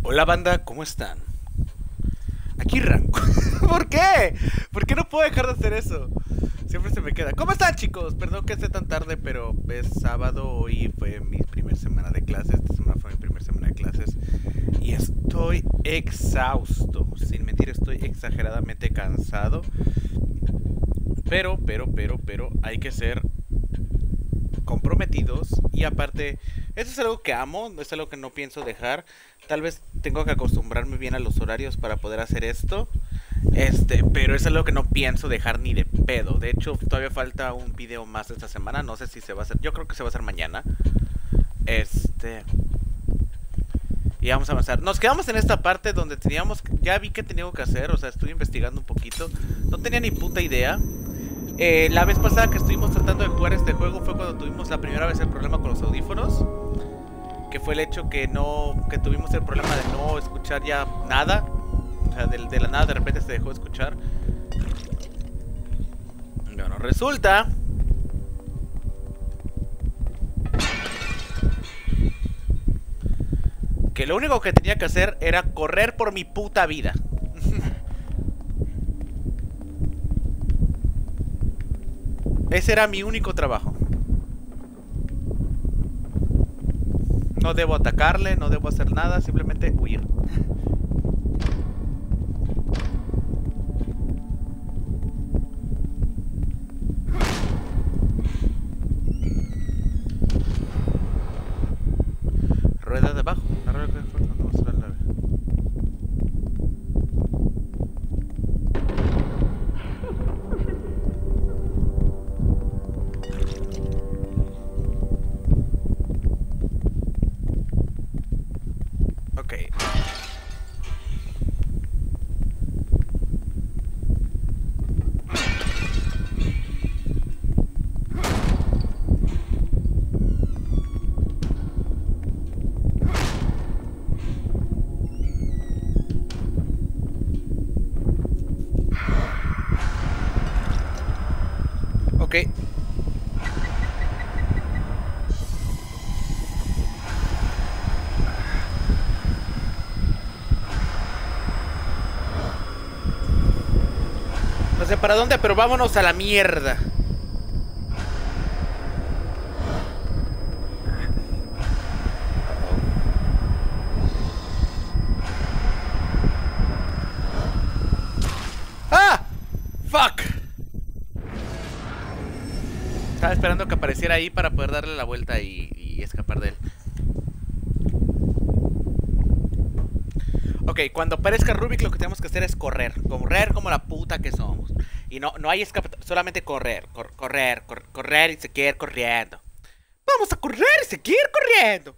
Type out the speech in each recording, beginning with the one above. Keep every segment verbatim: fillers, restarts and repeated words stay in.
Hola banda, ¿cómo están? Aquí Rango. ¿Por qué? ¿Por qué no puedo dejar de hacer eso? Siempre se me queda. ¿Cómo están, chicos? Perdón que esté tan tarde, pero es sábado. Hoy fue mi primera semana de clases. Esta semana fue mi primera semana de clases. Y estoy exhausto. Sin mentir, estoy exageradamente cansado. Pero, pero, pero, pero, hay que ser comprometidos. Y aparte, eso es algo que amo, es algo que no pienso dejar. Tal vez tengo que acostumbrarme bien a los horarios para poder hacer esto. Este, pero es algo que no pienso dejar ni de pedo. De hecho, todavía falta un video más esta semana. No sé si se va a hacer. Yo creo que se va a hacer mañana. Este. Y vamos a avanzar. Nos quedamos en esta parte donde teníamos. Ya vi que tenía que hacer. O sea, estuve investigando un poquito. No tenía ni puta idea. Eh, la vez pasada que estuvimos tratando de jugar este juego fue cuando tuvimos la primera vez el problema con los audífonos. Que fue el hecho que no. Que tuvimos el problema de no escuchar ya nada. O sea, de, de la nada de repente se dejó de escuchar. Bueno, resulta que lo único que tenía que hacer era correr por mi puta vida. Ese era mi único trabajo. No debo atacarle, no debo hacer nada, simplemente huir. Rueda de abajo. La rueda de abajo no vamos a la nave. Ok. Ok. No sé para dónde, pero vámonos a la mierda. ¡Ah! ¡Fuck! Estaba esperando que apareciera ahí para poder darle la vuelta y, y escapar de él. Ok, cuando aparezca Rubik lo que tenemos que hacer es correr. Correr como la puta que somos. Y no, no hay escape, solamente correr. Cor correr, cor correr y seguir corriendo. Vamos a correr y seguir corriendo.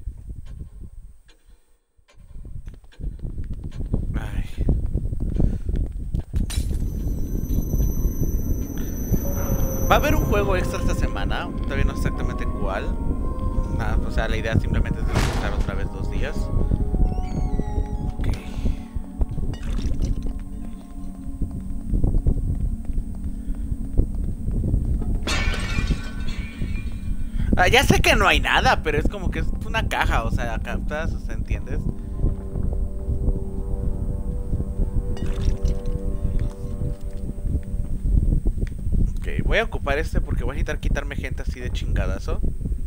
Ay. Va a haber un juego extra esta semana. Todavía no sé exactamente cuál. Nada, o sea, la idea simplemente es descansar otra vez dos días. Ah, ya sé que no hay nada, pero es como que es una caja, o sea, captas, o sea, ¿entiendes? Ok, voy a ocupar este porque voy a necesitar quitarme gente así de chingadazo.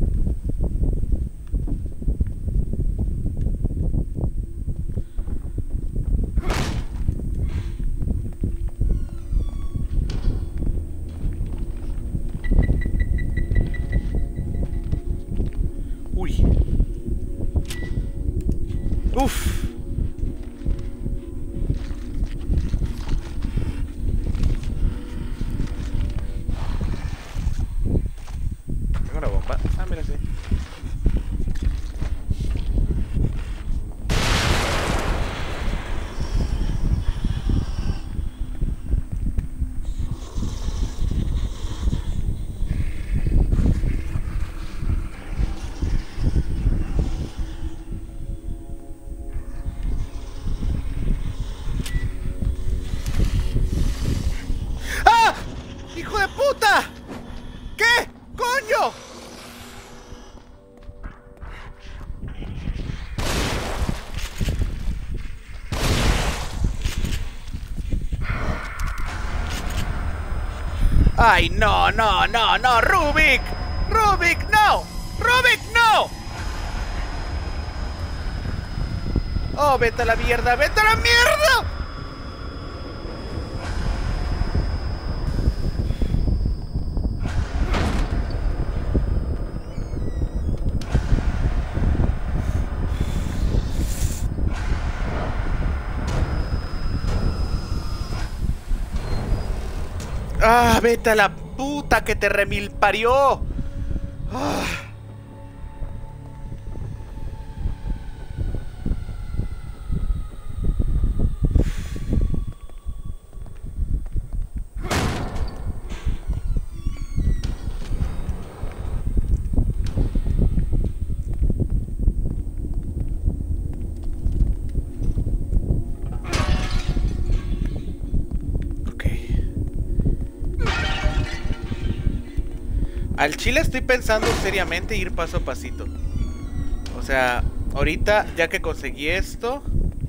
Uy. Uf. Tengo una bomba. Ah, mira, sí. ¡Ah! ¡Hijo de puta! ¿Qué? ¡Coño! Ay, no, no, no, no, Rubik. Rubik, no. Rubik, no. Oh, vete a la mierda, vete a la mierda. Ah, vete a la puta que te remil parió. Ah. Al chile estoy pensando seriamente ir paso a pasito. O sea, ahorita ya que conseguí esto,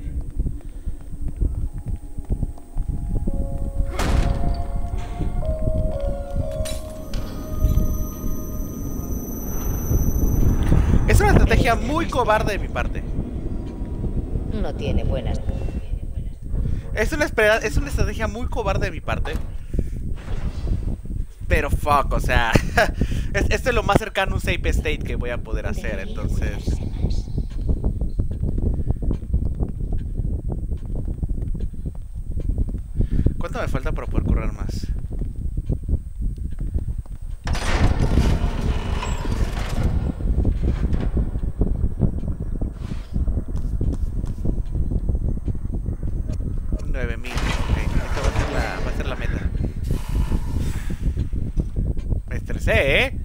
es una estrategia muy cobarde de mi parte. No tiene buenas. Es una, espera- es una estrategia muy cobarde de mi parte. Pero fuck, o sea, es- esto es lo más cercano a un safe state que voy a poder hacer, entonces. ¿Cuánto me falta para poder correr más? nueve mil, ok, esta va a ser la, va a ser la meta. Me estresé, ¿eh?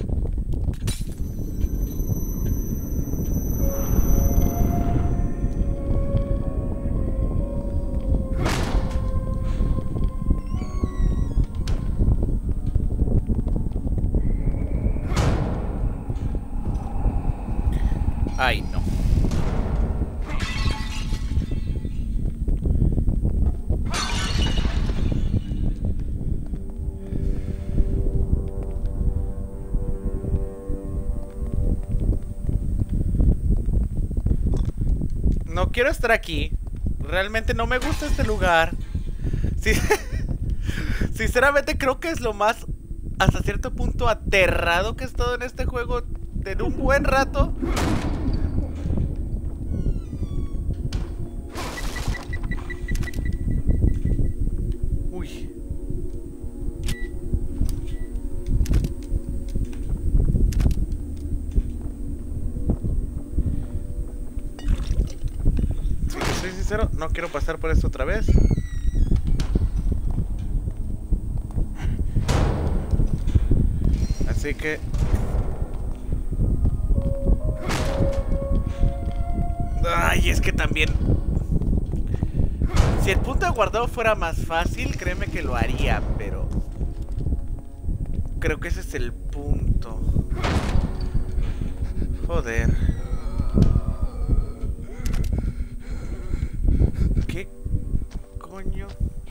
Ay, no. No quiero estar aquí. Realmente no me gusta este lugar. Sí. Sinceramente creo que es lo más, hasta cierto punto, aterrado que he estado en este juego en un buen rato. Uy. Si te soy sincero, no quiero pasar por esto otra vez. Así que... Ay, es que también... Si el punto de guardado fuera más fácil, créeme que lo haría, pero... Creo que ese es el punto. Joder. ¿Qué coño?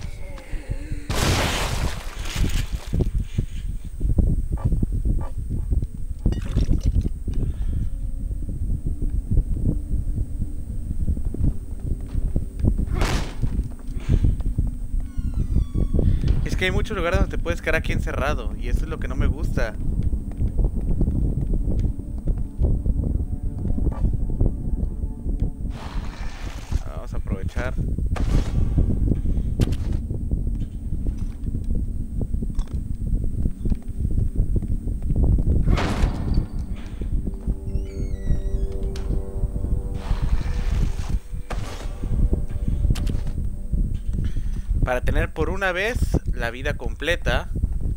Es que hay muchos lugares donde te puedes quedar aquí encerrado, y eso es lo que no me gusta. Vamos a aprovechar. Para tener por una vez la vida completa.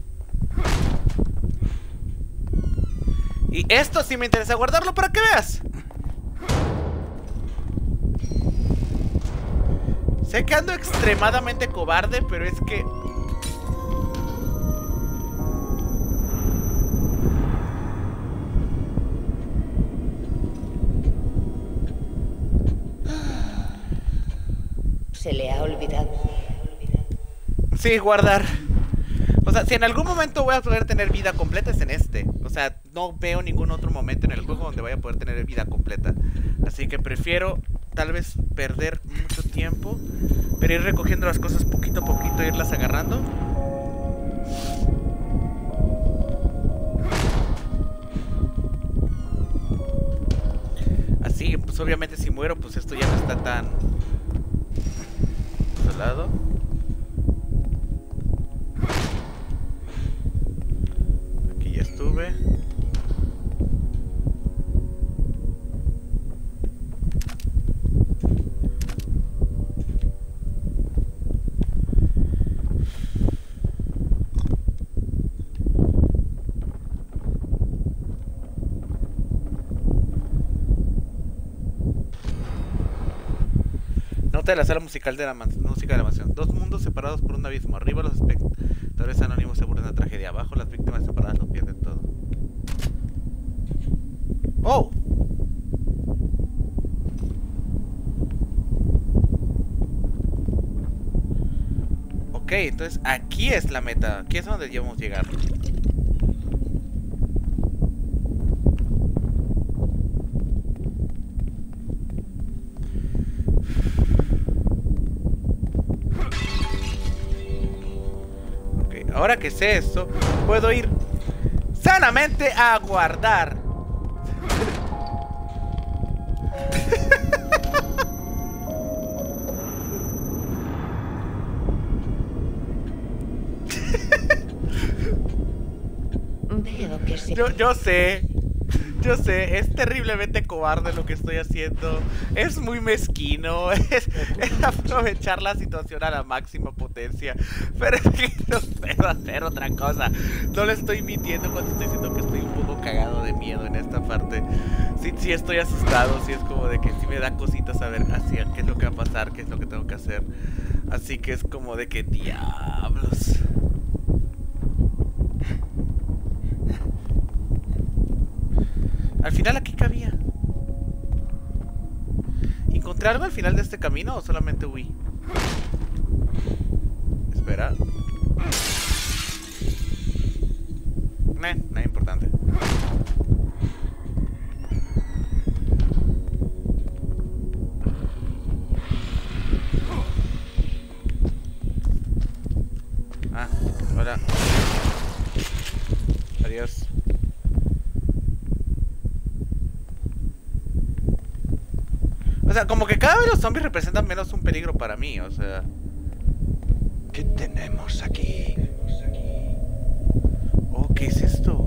Y esto sí me interesa guardarlo para que veas. Sé que ando extremadamente cobarde, pero es que... Se le ha olvidado. Sí, guardar. O O sea, si en algún momento voy a poder tener vida completa es en este. O sea, no veo ningún otro momento en el juego donde vaya a poder tener vida completa. Así que prefiero tal vez perder mucho tiempo, pero ir recogiendo las cosas poquito a poquito, irlas agarrando. Así, pues obviamente si muero, pues esto ya no está tan desolado. Aquí ya estuve. Nota de la sala musical de la música de la mansión. Dos mundos separados por un abismo. Arriba los espectadores anónimos se burlan de la tragedia. Abajo las víctimas separadas lo pierden todo. ¡Oh! Ok, entonces aquí es la meta. Aquí es donde debemos llegar. Ahora que sé esto, puedo ir sanamente a guardar. Veo que sí. Yo, yo sé. Yo sé, es terriblemente cobarde lo que estoy haciendo. Es muy mezquino. Es, es aprovechar la situación a la máxima potencia. Pero es que no puedo hacer otra cosa. No le estoy mintiendo cuando estoy diciendo que estoy un poco cagado de miedo en esta parte. Sí, sí estoy asustado. Sí es como de que sí me da cositas saber así qué es lo que va a pasar, qué es lo que tengo que hacer. Así que es como de que diablos. Al final, ¿aquí cabía? ¿Encontré algo al final de este camino o solamente huí? Espera. Nah, nada importante. Ah, hola. Adiós. O sea, como que cada vez los zombies representan menos un peligro para mí, o sea... ¿Qué tenemos aquí? Oh, ¿qué es esto?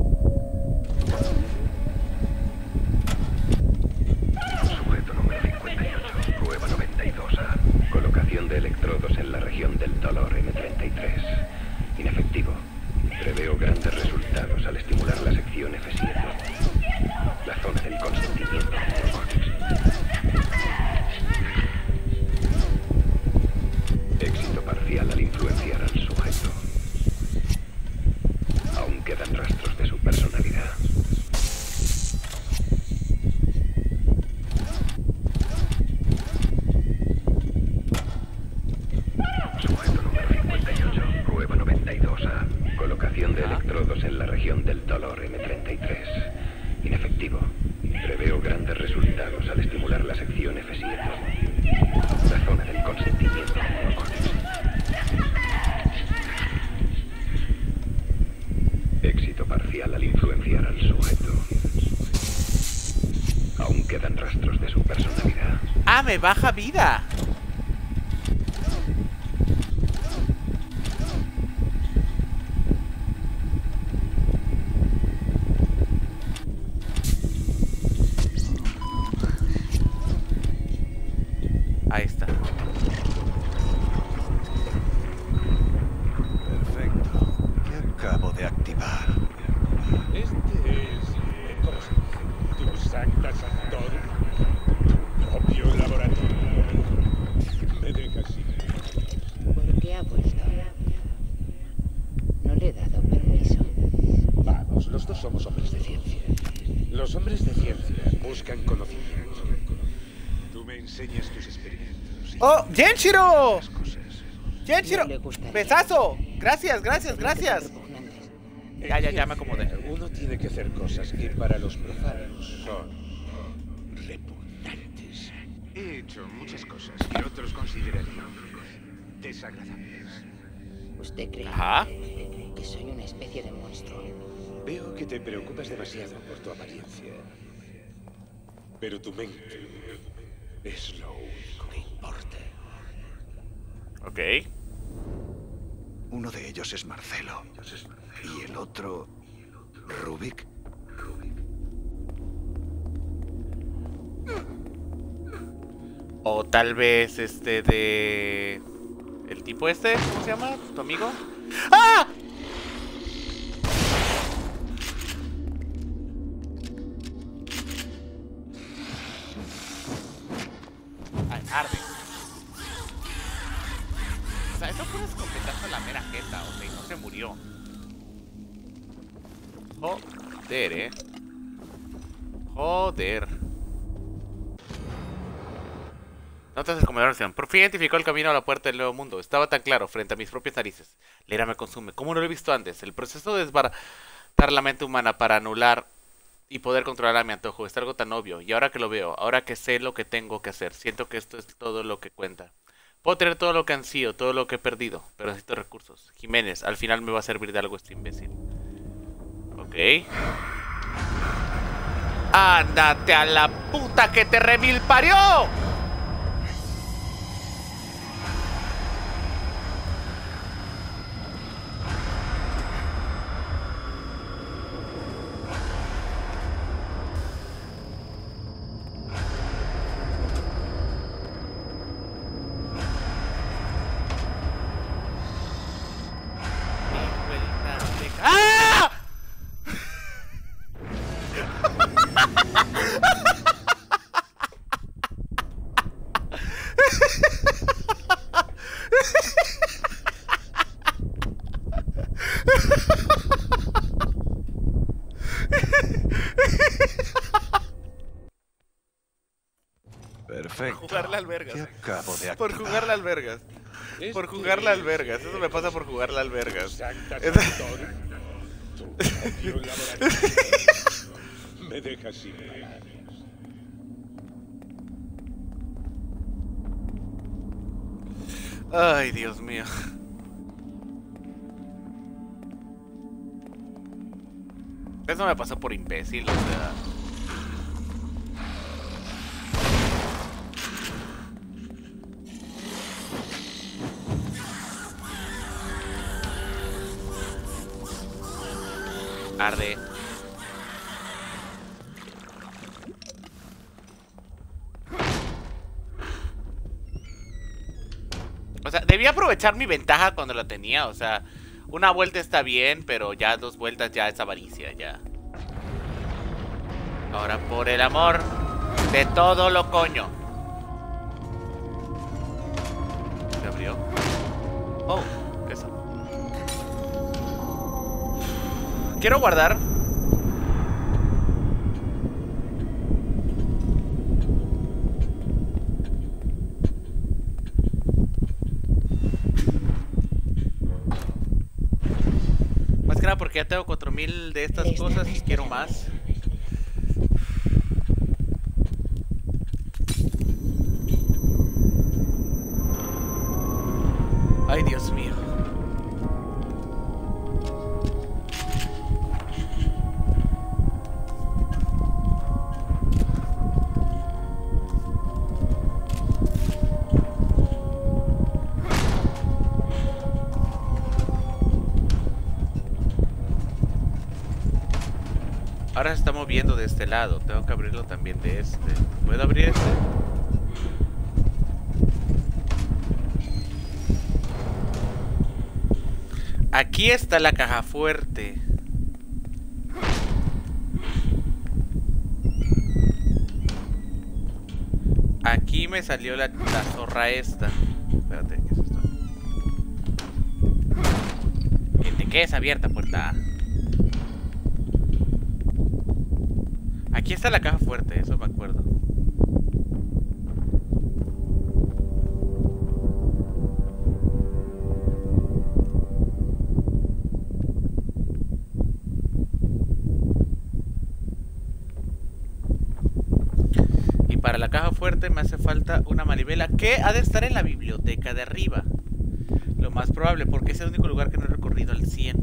Sujeto número cincuenta y ocho, prueba noventa y dos A. Colocación de electrodos en la región del dolor eme treinta y tres. Inefectivo. Preveo grandes resultados al estimular la sección efe siete. La zona del consentimiento. Éxito parcial al influenciar al sujeto. Aún quedan rastros de su personalidad. Sujeto número cincuenta y ocho, prueba noventa y dos A. Colocación de electrodos en la región del dolor eme treinta y tres. Inefectivo. Preveo grandes resultados al estimular la sección efe siete. La zona del consentimiento. Éxito parcial al influenciar al sujeto. Aún quedan rastros de su personalidad. ¡Ah, me baja vida! Ahí está. Perfecto. ¿Qué acabo de activar? Este es, eh, ¿cómo se dice? Tu Sancta Sanctorum, tu propio laboratorio. Me dejas ir. ¿Por qué ha vuelto? No le he dado permiso. Vamos, los dos somos hombres de ciencia. Los hombres de ciencia buscan conocimiento. Tú me enseñas tus experimentos. y ¡Oh, Genshiro! las cosas. Kenshiro, No le gustaría. besazo. Gracias, gracias, gracias. Repugnantes. Ya, ya, ya me acomodé. Uno tiene que hacer cosas que para los profanos son repugnantes. He hecho muchas cosas que otros considerarían desagradables. ¿Usted cree Ajá. que soy una especie de monstruo? Veo que te preocupas demasiado por tu apariencia. Pero tu mente es lo único que importa. Ok. Uno de ellos es Marcelo. Y el otro... Rubik. O tal vez este de... El tipo este, ¿cómo se llama? ¿Tu amigo? ¡Ah! Ay, arde. O sea, eso fue un escopetazo a la mera jeta, o sea, y no se murió. Joder, eh. Joder. Notas del comedor. Por fin identificó el camino a la puerta del nuevo mundo. Estaba tan claro frente a mis propias narices. Leera me consume. ¿Cómo no lo he visto antes? El proceso de desbaratar la mente humana para anular y poder controlar a mi antojo es algo tan obvio. Y ahora que lo veo, ahora que sé lo que tengo que hacer, siento que esto es todo lo que cuenta. Puedo tener todo lo que ansío, todo lo que he perdido, pero necesito recursos. Jiménez, al final me va a servir de algo este imbécil. Ok. ¡Ándate a la puta que te remil parió! ¡Ah! Perfecto. Por jugarle al vergas. ¿Qué acabo de Por activar? jugarle al vergas. Por jugarle al vergas. Eso me pasa por jugarle al vergas. Santa Es- Santorum, tu propio laboratorio. Me dejas sin palabras. Ay, Dios mío. Eso me pasó por imbécil, o sea. Arde. O sea, debía aprovechar mi ventaja cuando la tenía. O sea, una vuelta está bien, pero ya dos vueltas ya es avaricia, ya. Ahora, por el amor de todo lo coño. ¿Se abrió? Oh, eso. Quiero guardar. Más que nada porque ya tengo cuatro mil de estas Les cosas y damos quiero esperanza. más. Ay, Dios mío. Ahora se está moviendo de este lado. Tengo que abrirlo también de este. ¿Puedo abrir este? Aquí está la caja fuerte. Aquí me salió la, la zorra esta. Espérate, ¿qué es esto? Que te quedes abierta, puerta. Aquí está la caja fuerte, eso me acuerdo. la caja fuerte me hace falta una manivela que ha de estar en la biblioteca de arriba. Lo más probable, porque es el único lugar que no he recorrido al cien.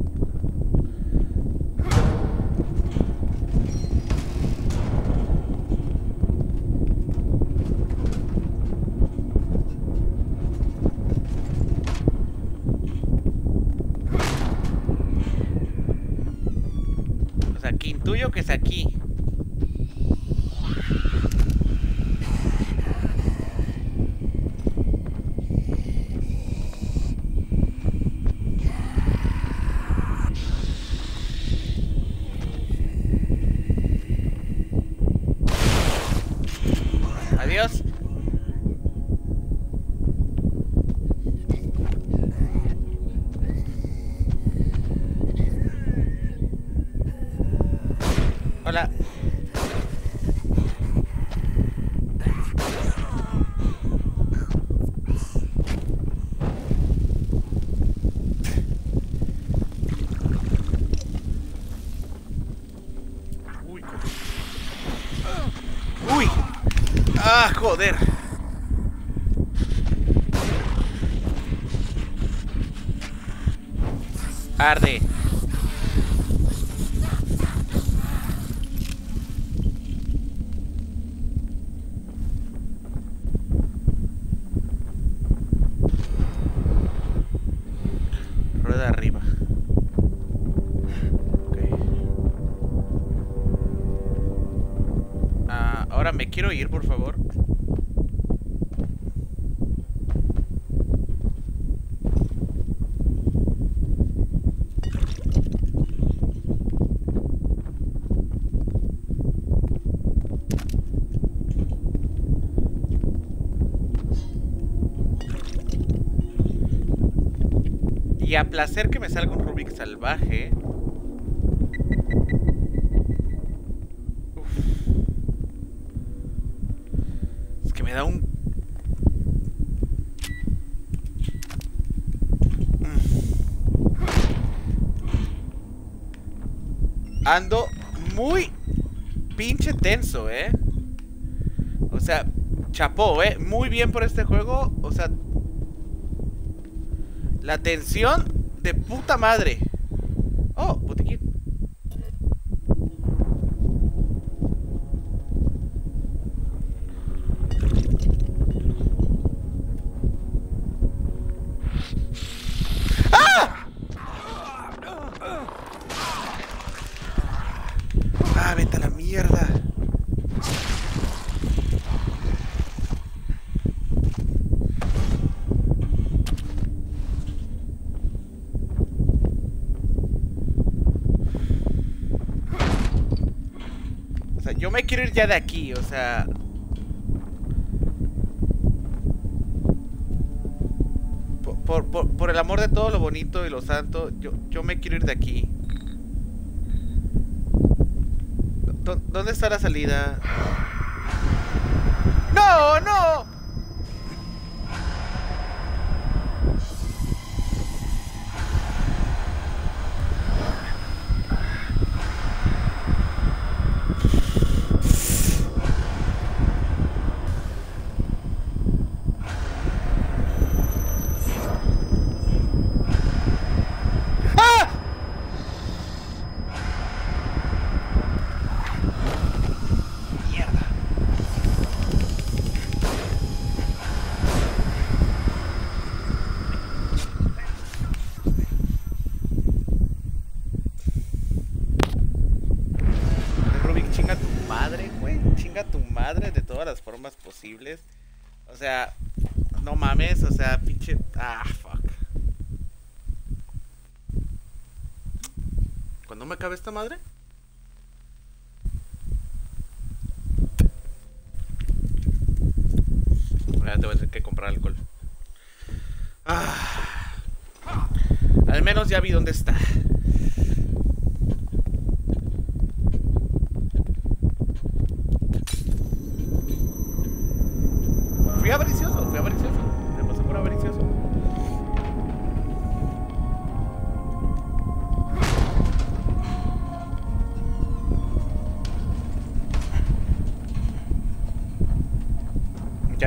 O sea, que intuyo que es aquí. Adiós. Hola. Uy, uy. Ah, joder. Arde. Rueda arriba. Okay. Ah, ahora me quiero ir, por favor. Y a placer que me salga un Rubik salvaje. Uf. Es que me da un... Ando muy pinche tenso, eh. O sea, chapó, eh. Muy bien por este juego. O sea... La tensión de puta madre. Oh, botiquín. ¡Ah! Ah, vete a la mierda. Yo me quiero ir ya de aquí, o sea... Por, por, por, por el amor de todo lo bonito y lo santo, yo, yo me quiero ir de aquí. ¿Dó- ¿Dónde está la salida? ¡No, no! Las formas posibles. O sea, no mames, o sea, pinche... Ah, fuck. ¿Cuándo me acabe esta madre? Ya te voy a tener que comprar alcohol. Ah. Al menos ya vi dónde está. Fui avaricioso, fui avaricioso. Me pasó por avaricioso.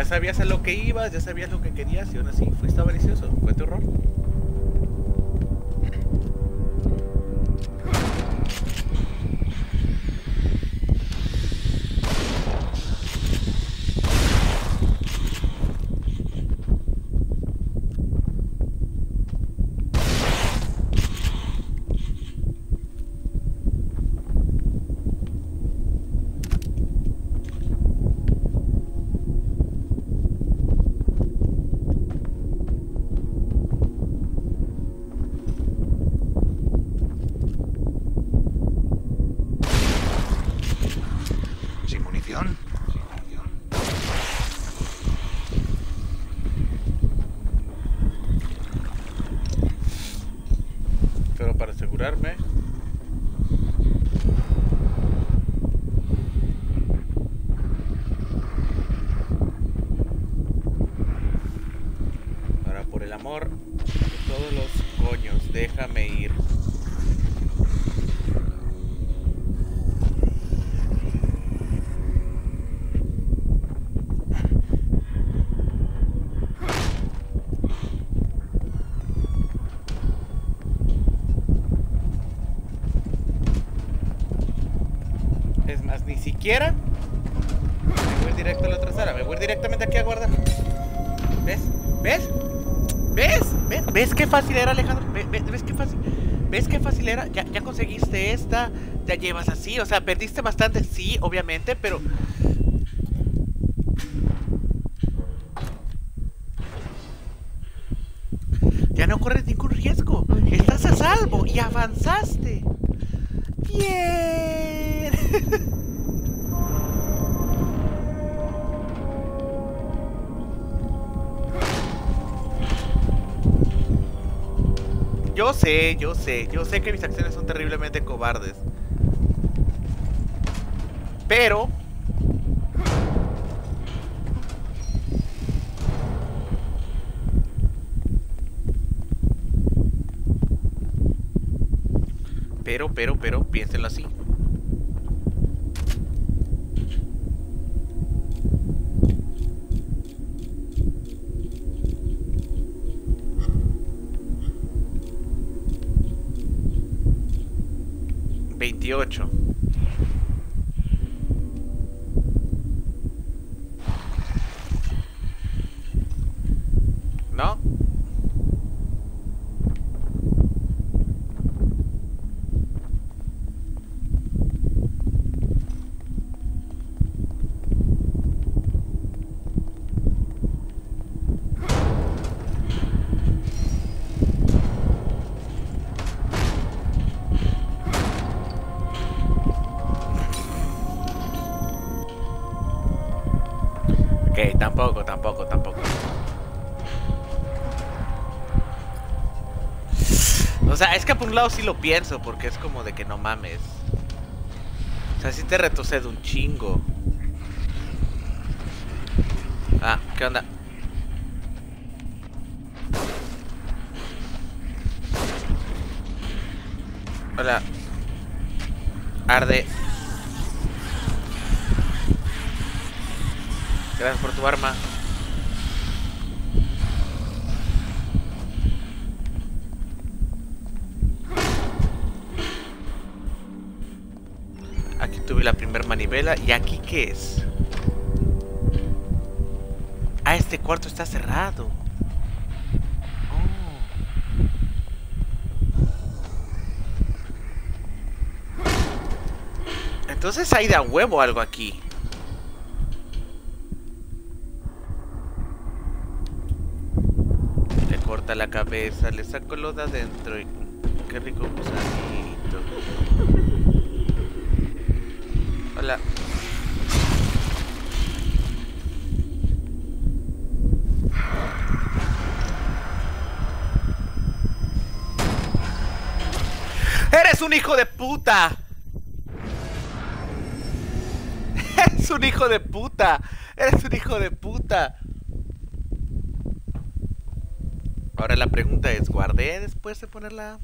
Ya sabías a lo que ibas, ya sabías lo que querías y aún así fuiste avaricioso. Fue tu error. ¿Sin munición? Pero para asegurarme... Ahora, por el amor de todos los coños, déjame ir. Es más, ni siquiera me voy directo a la otra sala, me voy directamente aquí a guardar. ¿Ves? ¿Ves? ¿Ves? ¿Ves? ¿Ves qué fácil era, Alejandro? ¿Ves, ves, ves qué fácil? ¿Ves qué fácil era? Ya, ya conseguiste esta, ya llevas así, o sea, perdiste bastante, sí, obviamente, pero... Ya no corres ningún riesgo, estás a salvo y avanzaste. Bien. Yo sé, yo sé, yo sé que mis acciones son terriblemente cobardes. Pero... Pero, pero, pero, piénsenlo así. veintiocho. ¿No? Ok, tampoco, tampoco, tampoco. O sea, es que por un lado sí lo pienso, porque es como de que no mames. O sea, sí te retrocede un chingo. Ah, ¿qué onda? Hola. Arde. Gracias por tu arma. Aquí tuve la primera manivela. ¿Y aquí qué es? Ah, este cuarto está cerrado. Oh. Entonces hay de a huevo algo aquí. Le corta la cabeza, le saco lo de adentro y... Qué rico gusanito. Hola. ¡Eres un hijo de puta! ¡Eres un hijo de puta! ¡Eres un hijo de puta! Ahora la pregunta es, ¿guardé después de ponerla?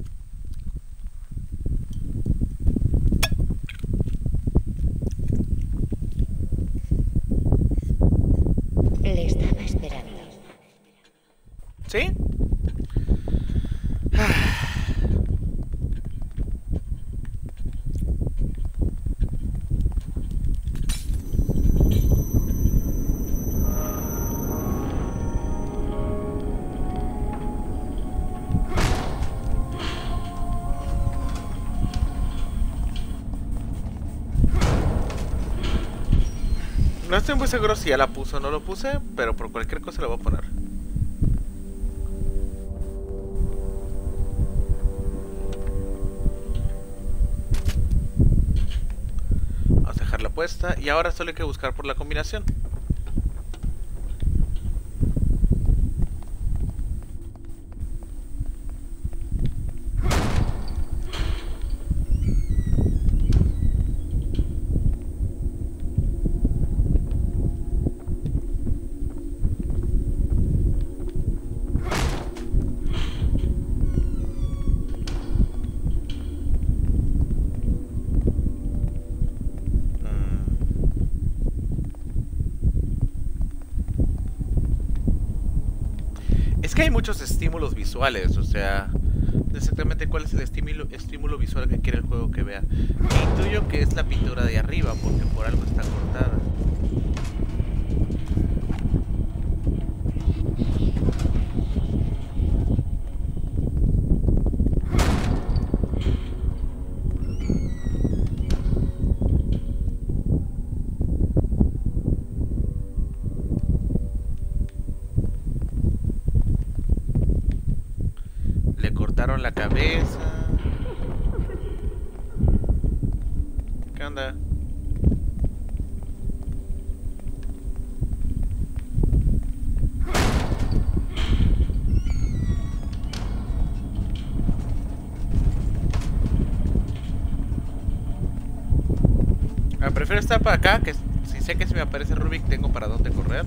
Les No estoy muy seguro si ya la puso o no lo puse, pero por cualquier cosa la voy a poner. Vamos a dejarla puesta y ahora solo hay que buscar por la combinación. Es que hay muchos estímulos visuales, o sea, exactamente cuál es el estímulo, estímulo visual que quiere el juego que vea. E intuyo que es la pintura de arriba, porque por algo está cortada. Le cortaron la cabeza. ¿Qué onda? Ah, prefiero estar para acá, que si sé que si me aparece Rubik tengo para dónde correr.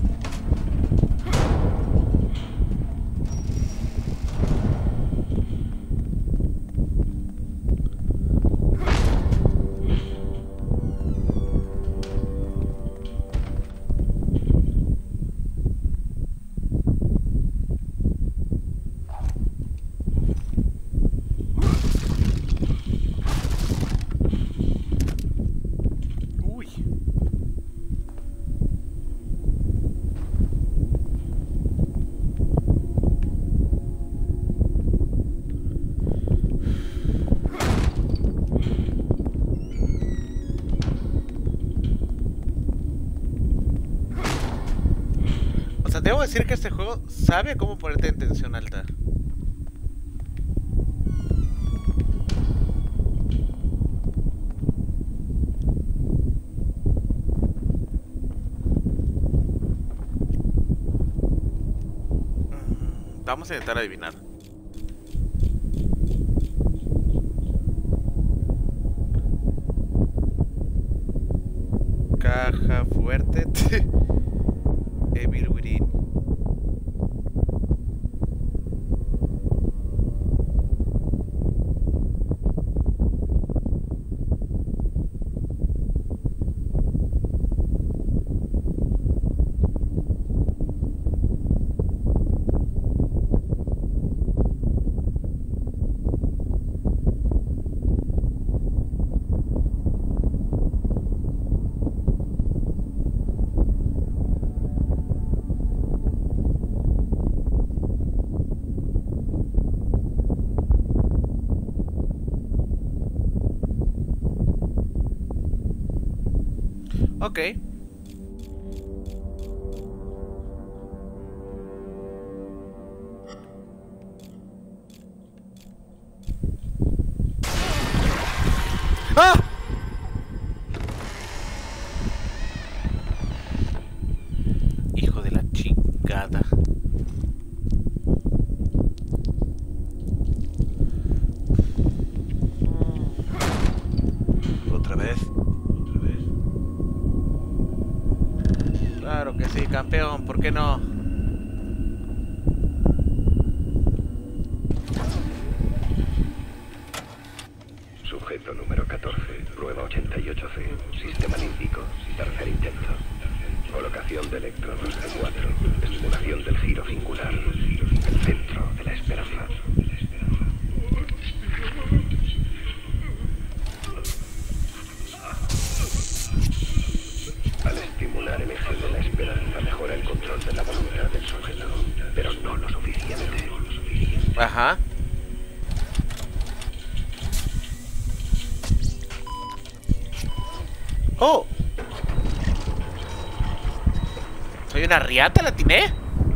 Debo decir que este juego sabe cómo ponerte en tensión alta. Vamos a intentar adivinar. Caja fuerte. Evil Within. Ok. ¡Ah! Hijo de la chingada. ¿Otra vez? Claro que sí, campeón, ¿por qué no? Sujeto número catorce, prueba ochenta y ocho C, sistema límbico, tercer intento. Colocación de electrodos C cuatro, estimulación del giro cingular, el centro de la esperanza. Al estimular el eje de la esperanza mejora el control de la voluntad del sujeto, pero no lo suficiente. Ajá. Oh. ¿Soy una riata? ¿La atiné?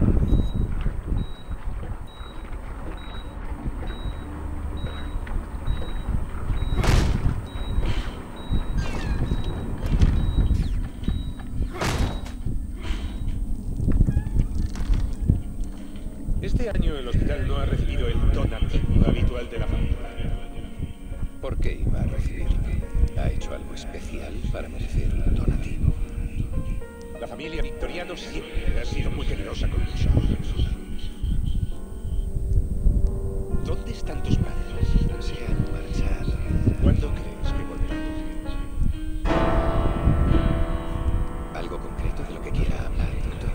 Este año el hospital no ha recibido el donativo habitual de la familia. ¿Por qué iba a recibirlo? ¿Ha hecho algo especial para merecer un donativo? La familia Victoriano siempre ha sido muy generosa con nosotros. ¿Dónde están tus padres? Se han marchado. ¿Cuándo crees que volverán? ¿Algo concreto de lo que quiera hablar, doctor?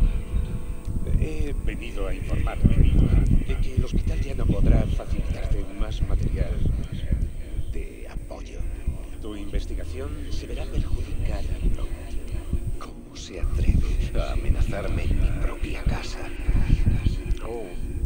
He venido a informarme de que el hospital ya no podrá facilitarte más material de apoyo. Tu investigación se verá perjudicada pronto. ¿Cómo se atreve a amenazarme en mi propia casa? Oh.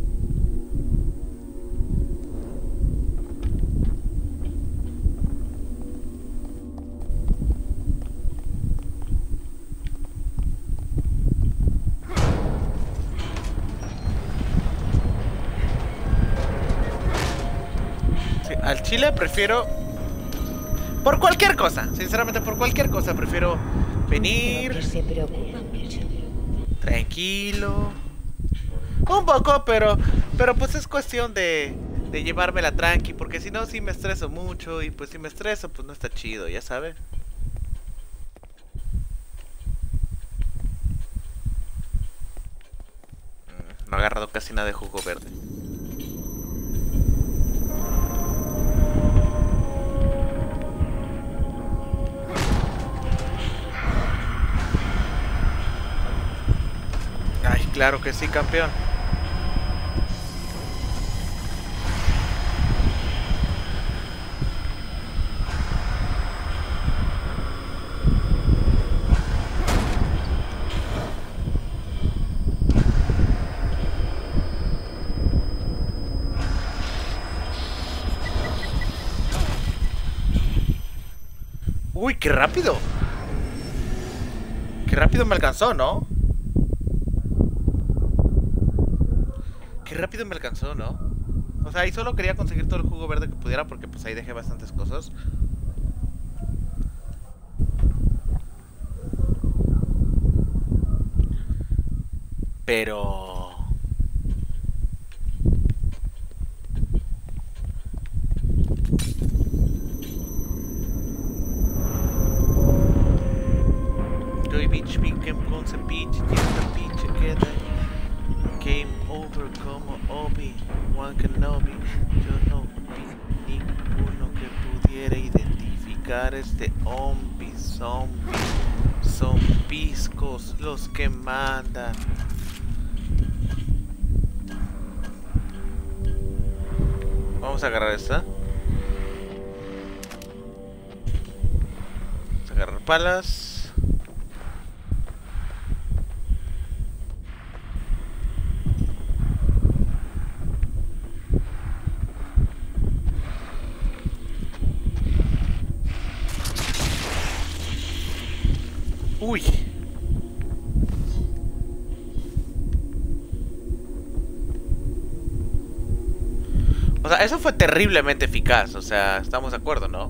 Sí, al chile prefiero... Por cualquier cosa, sinceramente por cualquier cosa prefiero venir... Creo que se preocupa mucho. Tranquilo. Un poco, pero pero pues es cuestión de, de llevármela tranqui, porque si no sí me estreso mucho y pues si me estreso pues no está chido, ya saben. Mm, No he agarrado casi nada de jugo verde. Ay, claro que sí, campeón. Uy, qué rápido. Qué rápido me alcanzó, ¿no? Qué rápido me alcanzó, ¿no? O sea, ahí solo quería conseguir todo el jugo verde que pudiera, porque pues ahí dejé bastantes cosas. Pero... Joy Beach, Beacon, Ponce Beach, Yenta Beach, queda Game over como Obi, Juan Kenobi. Yo no vi ninguno que pudiera identificar este zombie, zombie. Son piscos los que mandan. Vamos a agarrar esta. Vamos a agarrar palas. Uy. O sea, eso fue terriblemente eficaz. O sea, estamos de acuerdo, ¿no?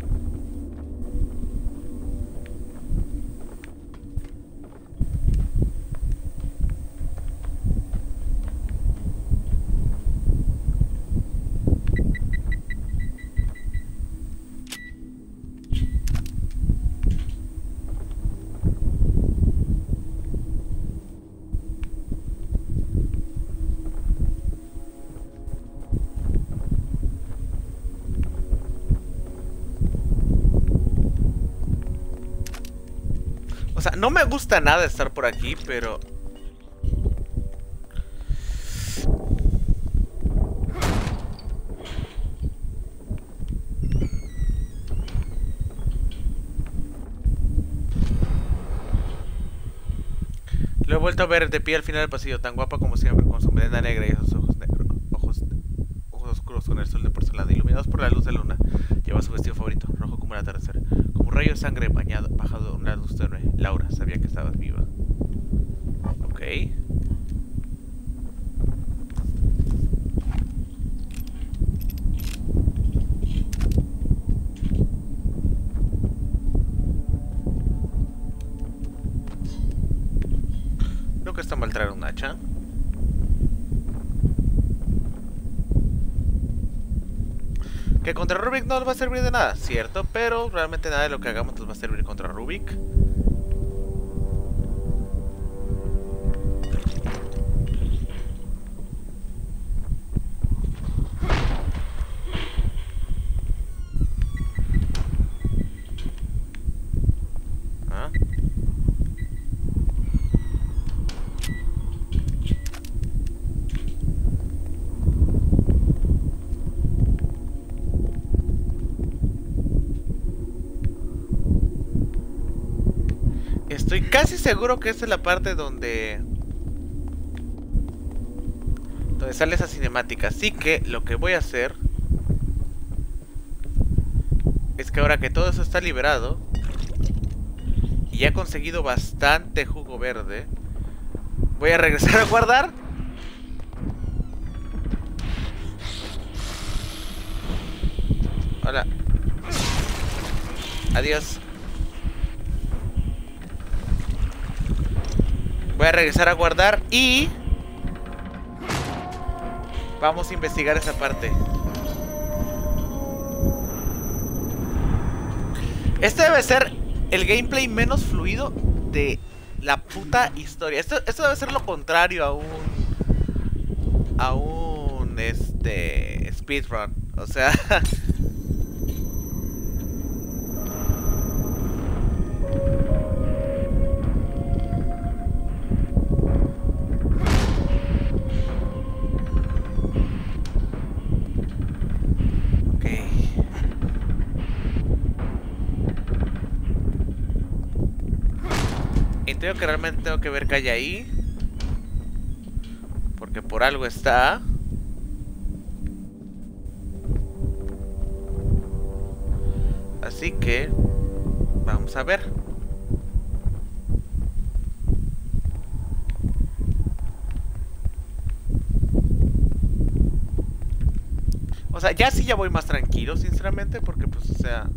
O sea, no me gusta nada estar por aquí, pero... Lo he vuelto a ver de pie al final del pasillo, tan guapa como siempre, con su melena negra y esos ojos negros, ojos, ojos oscuros con el sol de porcelana, iluminados por la luz de la luna. Lleva su vestido favorito, rojo como el atardecer, como un rayo de sangre bañado, bajado una luz tenue. Laura sabía que estabas viva. Ok. Nunca está mal traer un hacha. Que contra Rubik no nos va a servir de nada, cierto, pero realmente nada de lo que hagamos nos va a servir contra Rubik. ¿Ah? Estoy casi seguro que esta es la parte donde donde sale esa cinemática. Así que lo que voy a hacer es que ahora que todo eso está liberado y ya he conseguido bastante jugo verde, voy a regresar a guardar. Hola. Adiós. Voy a regresar a guardar y vamos a investigar esa parte. Este debe ser el gameplay menos fluido de la puta historia. Esto, esto debe ser lo contrario a un a un este speedrun. O sea, que realmente tengo que ver qué hay ahí, porque por algo está. Así que vamos a ver. O sea, ya sí ya voy más tranquilo, sinceramente, porque pues, o sea,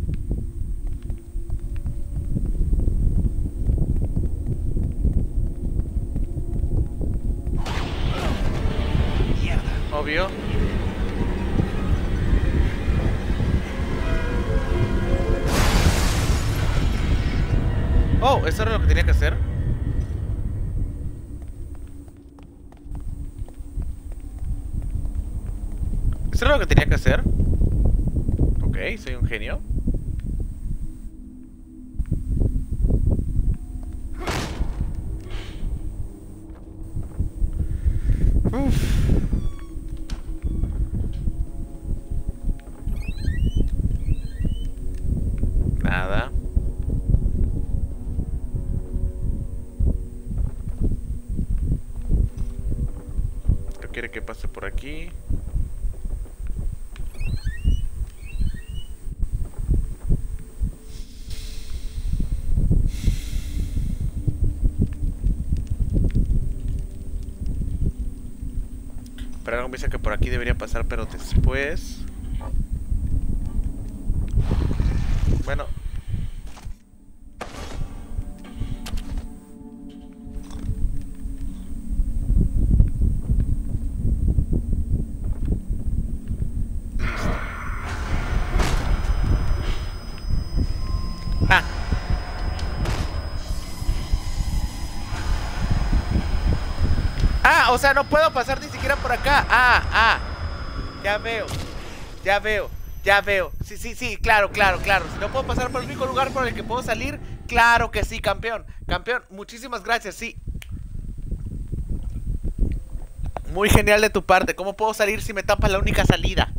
obvio. Oh, ¿eso era lo que tenía que hacer? ¿Eso era lo que tenía que hacer? Ok, soy un genio. Uff. Nada. ¿Qué quiere que pase por aquí? Pero algo me dice que por aquí debería pasar, pero después... Bueno. Ah. Ah, o sea, no puedo pasar ni siquiera por acá. Ah, ah. Ya veo. Ya veo. Ya veo. Sí, sí, sí, claro, claro, claro. Si no puedo pasar por el único lugar por el que puedo salir, claro que sí, campeón. Campeón, muchísimas gracias, sí. Muy genial de tu parte. ¿Cómo puedo salir si me tapas la única salida?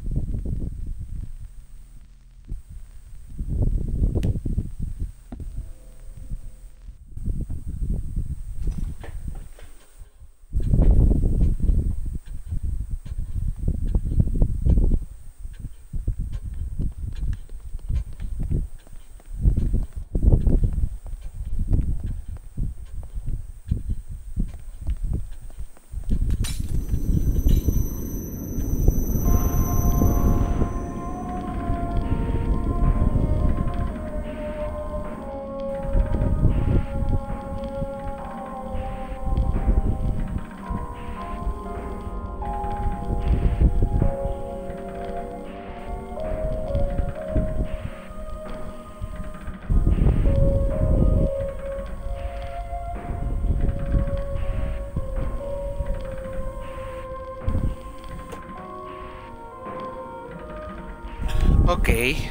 Ok.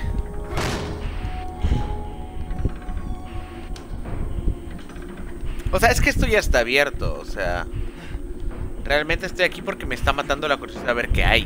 O sea, es que esto ya está abierto, o sea... Realmente estoy aquí porque me está matando la curiosidad a ver qué hay.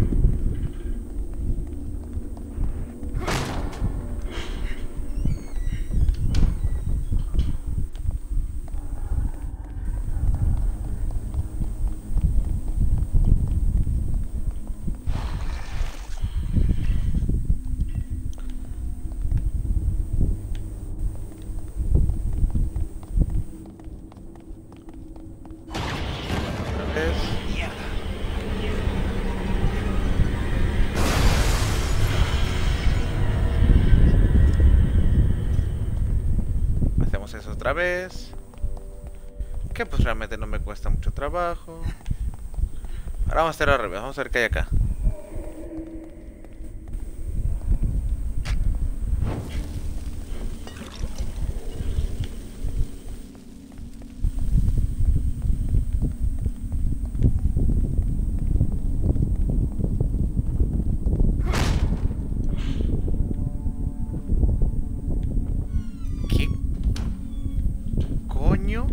Hacemos eso otra vez. Que pues realmente no me cuesta mucho trabajo. Ahora vamos a hacer al revés. Vamos a ver qué hay acá. ¿Qué coño?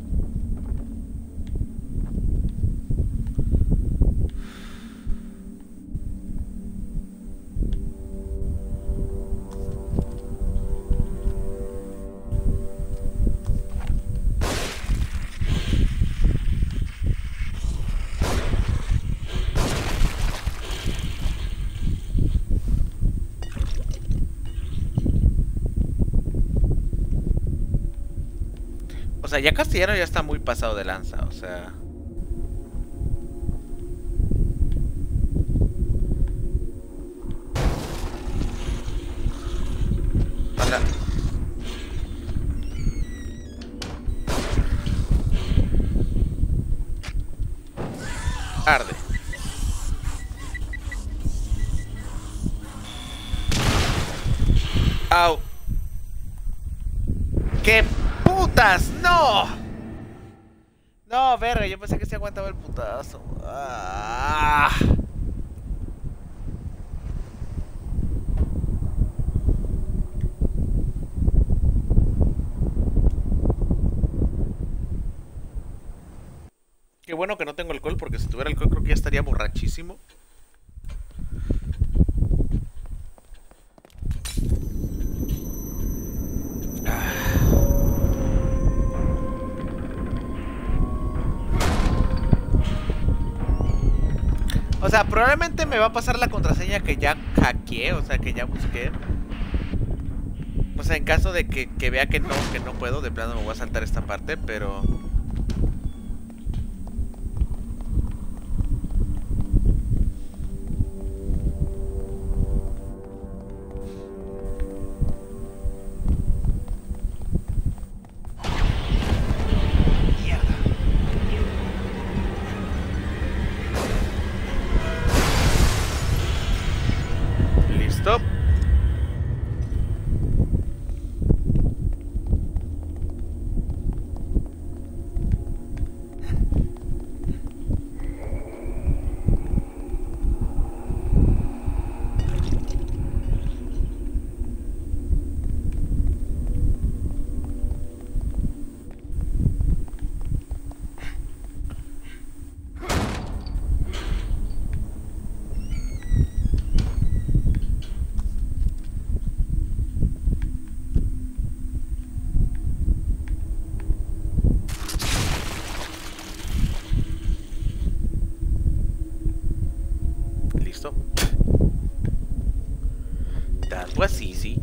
O sea, ya Castellano ya está muy pasado de lanza, o sea... Hola. Arde. Au. ¡Qué putas! ¡No! No, verga, yo pensé que se aguantaba el putazo. Ah. Qué bueno que no tengo alcohol, porque si tuviera alcohol creo que ya estaría borrachísimo. O sea, probablemente me va a pasar la contraseña que ya hackeé, o sea, que ya busqué. O sea, en caso de que, que vea que no, que no puedo, de plano me voy a saltar esta parte, pero... Listo. Listo. That was easy.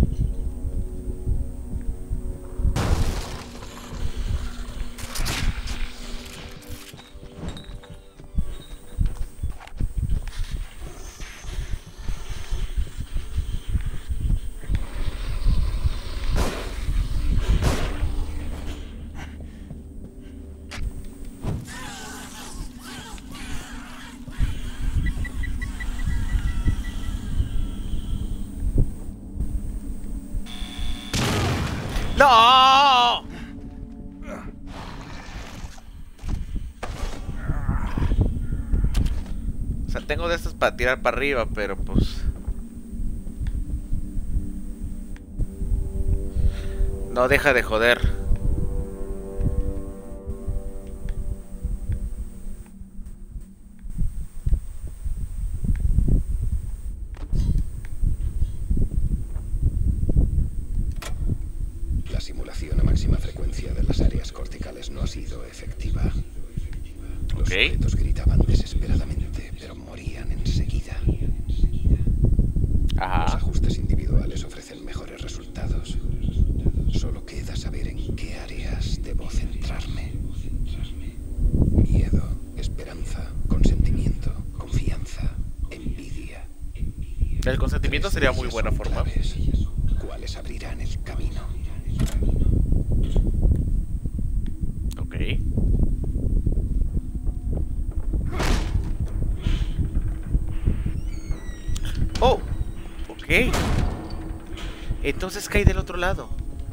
¡No! O sea, tengo de estos para tirar para arriba, pero pues... No deja de joder. La simulación a máxima frecuencia de las áreas corticales no ha sido efectiva. Los Ok. sujetos gritaban desesperadamente, pero morían enseguida. Los Ajá. ajustes individuales ofrecen mejores resultados. Solo queda saber en qué áreas debo centrarme. Miedo, esperanza, consentimiento, confianza, envidia. El consentimiento Tres sería de muy ellas buena son forma. claves, ¿Cuáles abrirán el camino? Ok. Oh, ok. Entonces cae del otro lado.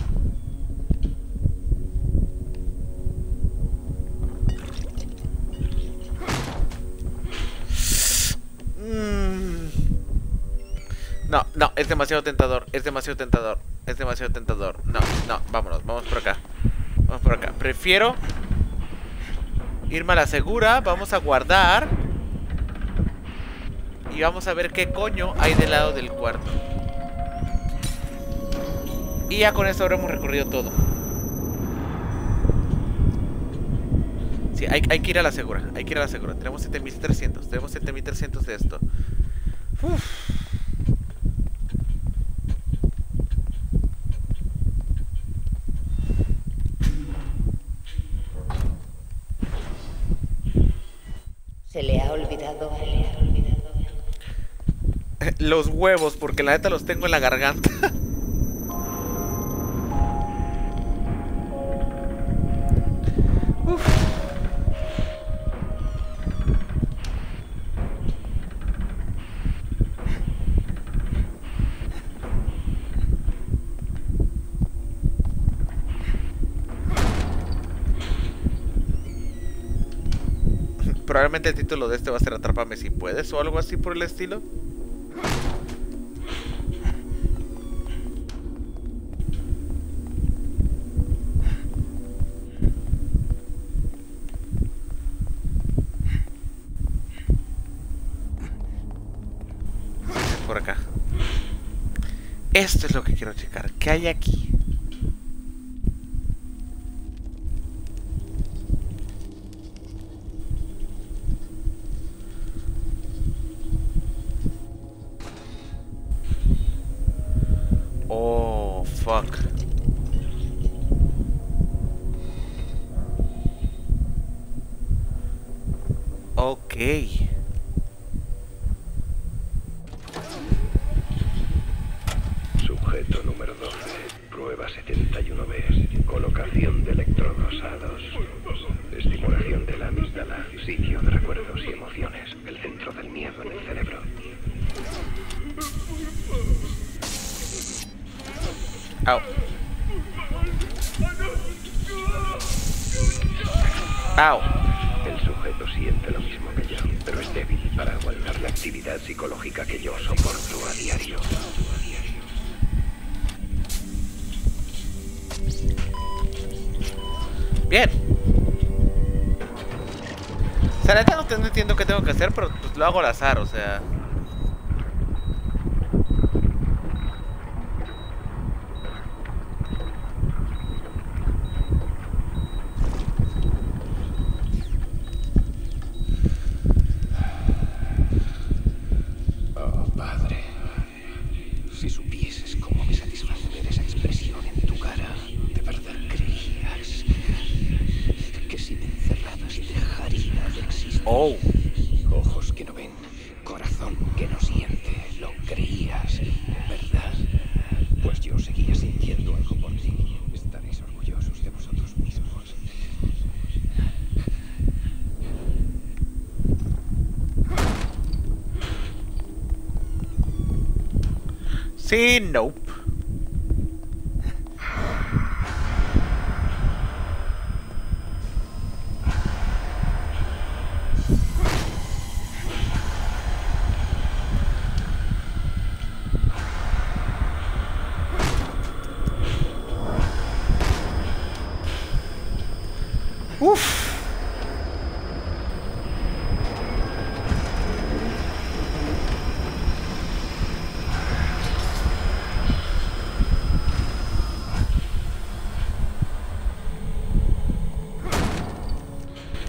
Mm. No, no, es demasiado tentador, es demasiado tentador, es demasiado tentador. No, no, vámonos, vamos por acá. Vamos por acá. Prefiero irme a la segura, vamos a guardar. Y vamos a ver qué coño hay del lado del cuarto. Y ya con esto habremos recorrido todo. Sí, hay, hay que ir a la segura, hay que ir a la segura. Tenemos siete mil trescientos, tenemos siete mil trescientos de esto. Uf. Se le ha olvidado algo. Los huevos, porque la neta los tengo en la garganta. Uf. Probablemente el título de este va a ser Atrápame si puedes o algo así por el estilo. Por acá. Esto es lo que quiero checar. ¿Qué hay aquí? Oh, fuck. Ok. Sujeto número doce. Prueba setenta y uno B. Colocación de electrodos A dos. Estimulación de la amígdala. Sitio de recuerdos y emociones. El centro del miedo en el cerebro. Au. Au. El sujeto siente lo mismo que yo, pero es débil para aguantar la actividad psicológica que yo soporto a diario. Bien. O sea, la neta no te- no entiendo qué tengo que hacer, pero pues lo hago al azar, o sea. Oh, padre. Si supieses cómo me satisface ver esa expresión en tu cara, ¿de verdad creías que si me encerraras dejaría de existir? Oh. Ojos que no ven, corazón que no siente, lo creías, ¿verdad? Pues yo seguía sintiendo algo por ti. Estaréis orgullosos de vosotros mismos. Sí, nope.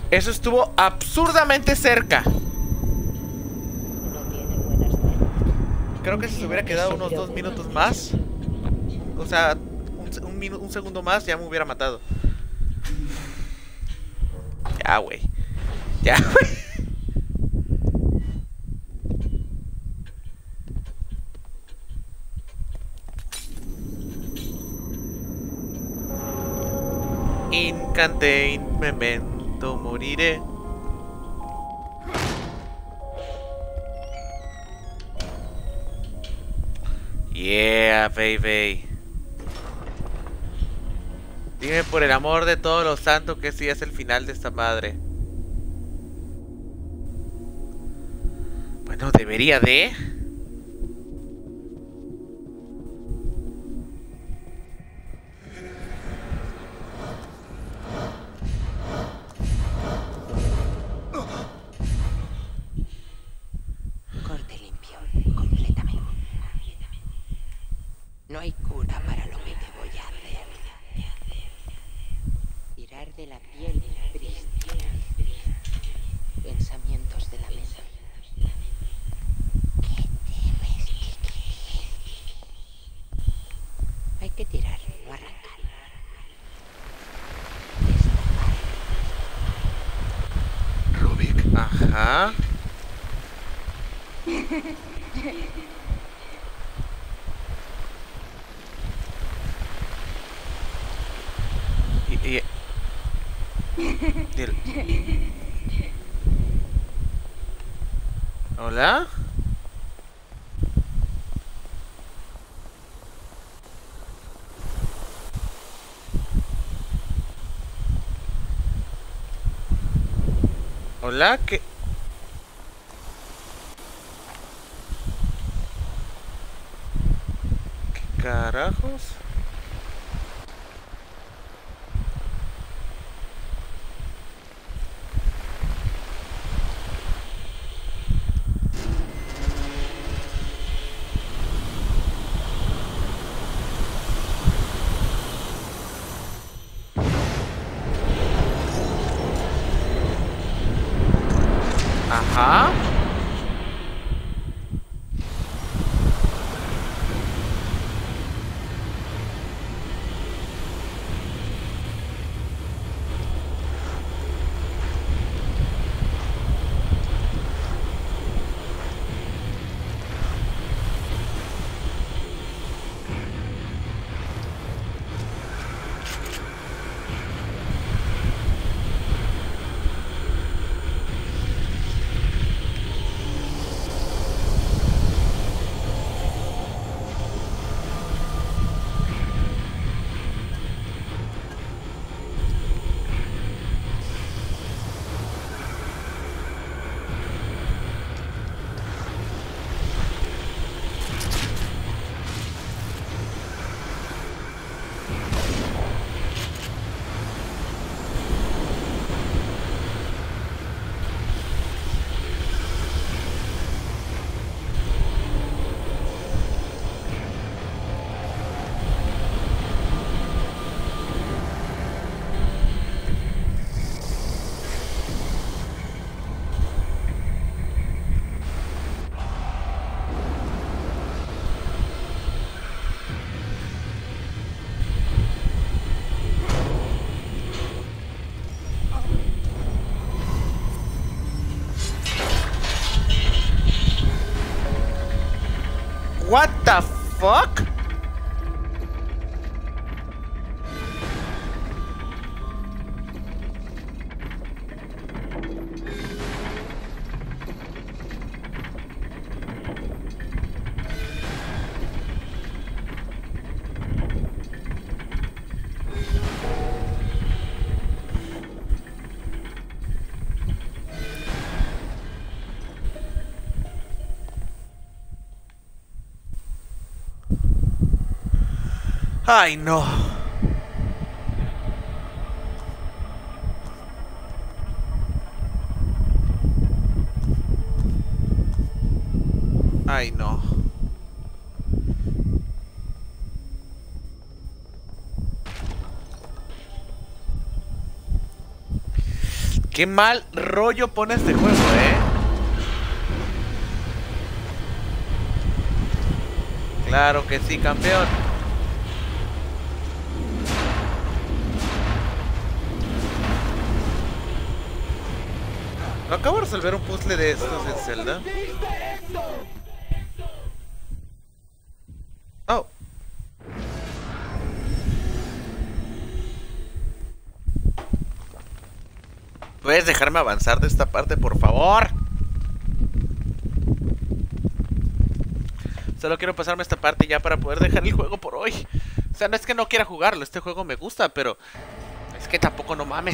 Eso estuvo absurdamente cerca. No tiene buenas manos. Creo que si se hubiera quedado unos dos minutos más, o sea, un, un, minu un segundo más, ya me hubiera matado. Ya, güey. Ya, güey. Incante memento moriré. Yeah, baby. Dime por el amor de todos los santos que sí es el final de esta madre. Bueno, debería de... Corte limpio, completamente. No hay cura para lo que te voy a hacer. Tirar de la piel prístina. Pensamientos de la mente. ¿Qué temes que quede? Hay que tirar, no arrancar. Rubik. Ajá. Y, y... Dil- ¿Hola? ¿Hola? ¿Qué? ¿Qué carajos? Ajá. What the fuck? Ay, no. Ay, no. Qué mal rollo pone este juego, eh. Claro que sí, campeón. No acabo de resolver un puzzle de estos en Zelda. Oh. ¿Puedes dejarme avanzar de esta parte, por favor? Solo quiero pasarme esta parte ya para poder dejar el juego por hoy. O sea, no es que no quiera jugarlo, este juego me gusta, pero es que tampoco no mames.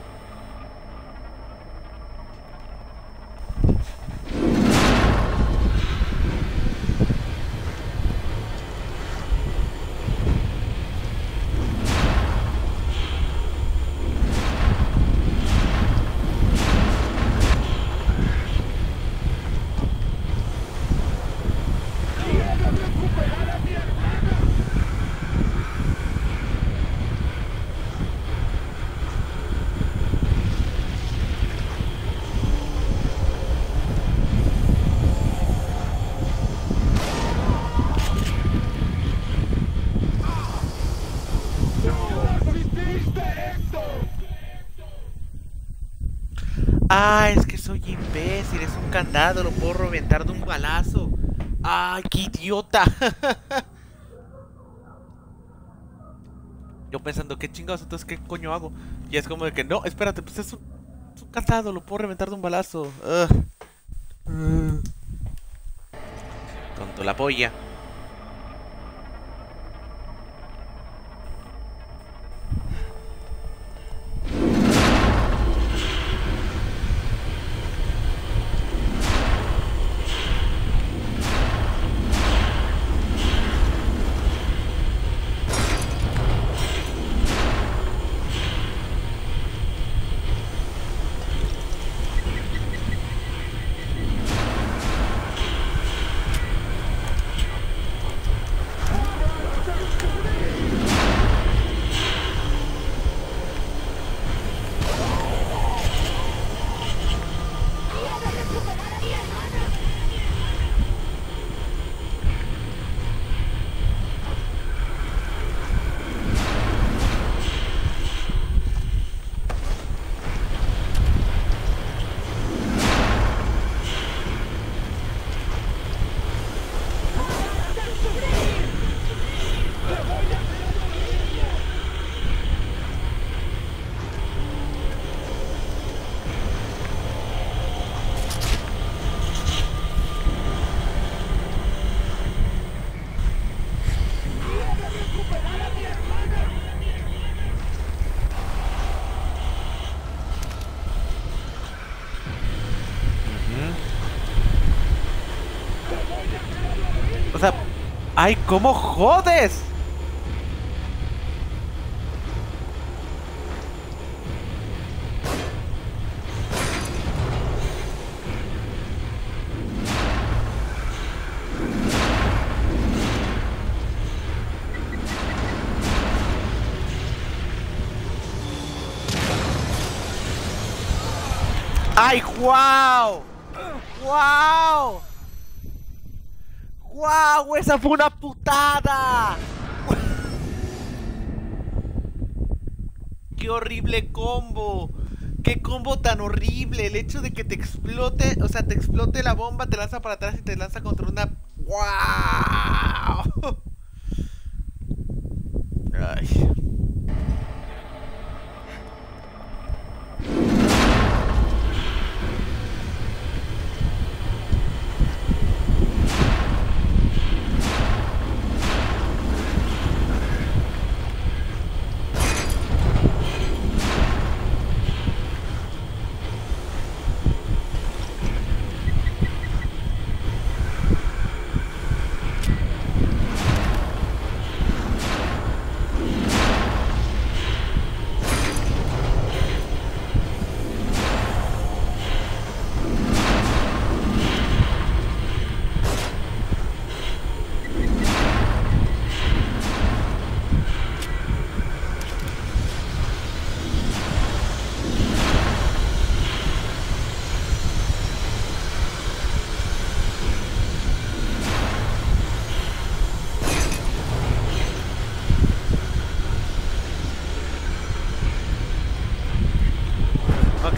Ah, es que soy imbécil, es un candado, lo puedo reventar de un balazo. Ay, qué idiota. Yo pensando, qué chingados, entonces qué coño hago. Y es como de que no, espérate, pues es un, es un candado, lo puedo reventar de un balazo. Ugh. Uh. Tonto la polla. O sea, ¡ay, cómo jodes! ¡Ay, wow! ¡Wow! ¡Wow! ¡Esa fue una putada! ¡Qué horrible combo! ¡Qué combo tan horrible! El hecho de que te explote, o sea, te explote la bomba, te lanza para atrás y te lanza contra una... ¡Wow! Ay...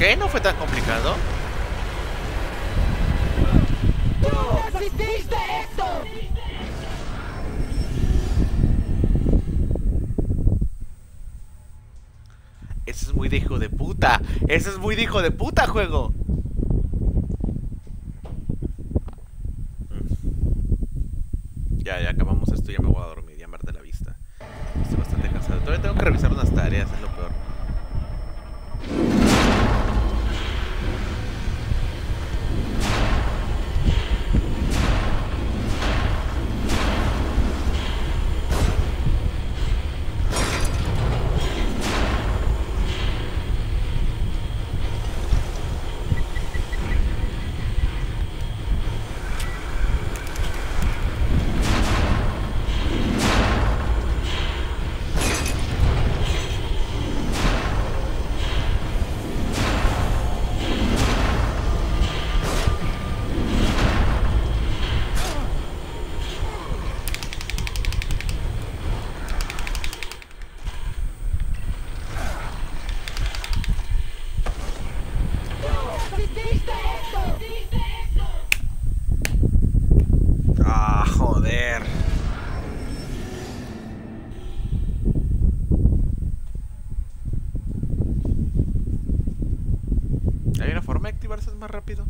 Ok, no fue tan complicado. ¡Tú hiciste esto! Eso es muy de hijo de puta. Eso es muy de hijo de puta, juego. Ya, ya acabamos esto, ya me voy a dormir, ya me harté la vista. Estoy bastante cansado. Todavía tengo que revisar unas tareas, es lo peor. Ah, joder. ¿Hay una forma de activarse más rápido?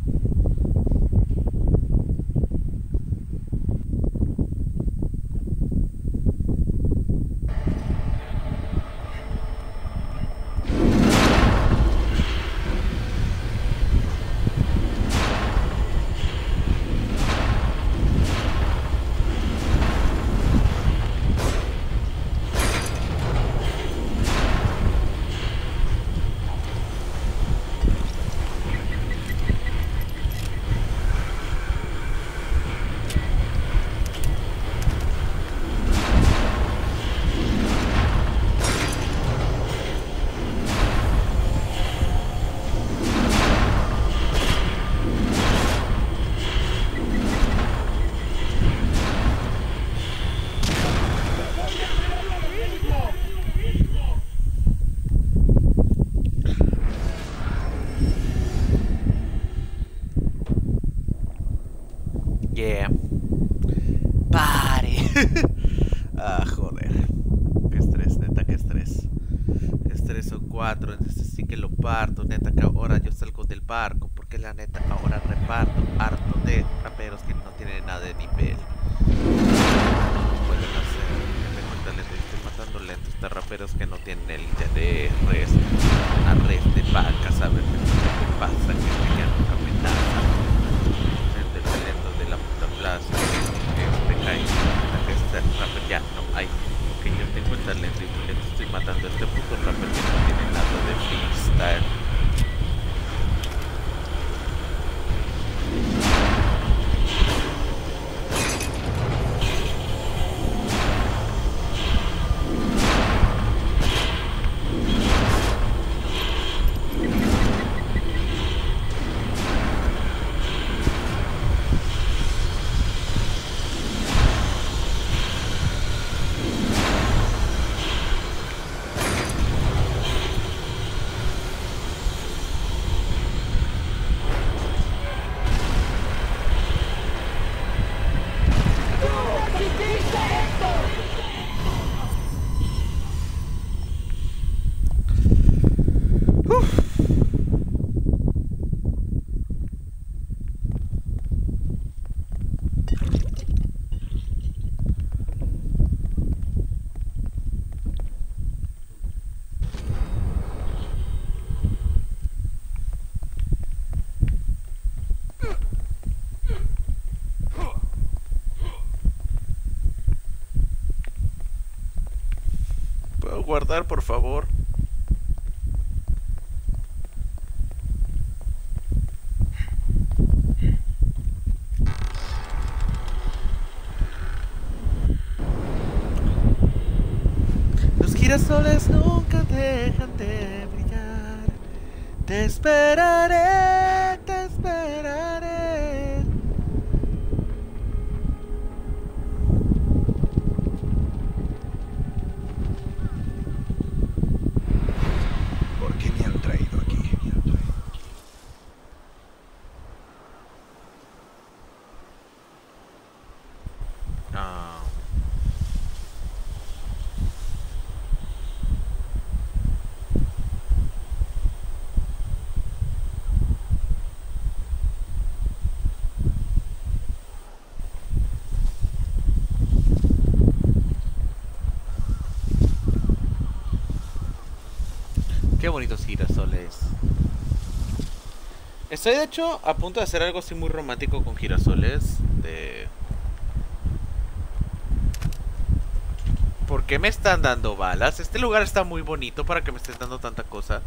Yeah. Pare. Ah, joder. Qué estrés, neta, qué estrés. Estrés son cuatro, entonces sí que lo parto. Neta, que ahora yo salgo del barco. Porque la neta, ahora reparto harto de raperos que no tienen nada de nivel. No pueden hacer. Que tengo el talento y estoy matando lentos. Estos raperos que no tienen el de res. A res de vacas, a ver qué pasa. Que tengan una amenaza. El talento de la puta plaza. Este cae. Este rapper ya no hay. Ok, yo tengo el talento y por estoy matando a este puto rapper que no tiene nada de freestyle. ¿Puedo guardar, por favor? Los girasoles nunca dejan de brillar. Te esperaré, te esperaré. ¿Por qué me han traído aquí? Qué bonitos girasoles. Estoy de hecho a punto de hacer algo así muy romántico con girasoles. De... ¿Por qué me están dando balas? Este lugar está muy bonito para que me estés dando tanta cosa.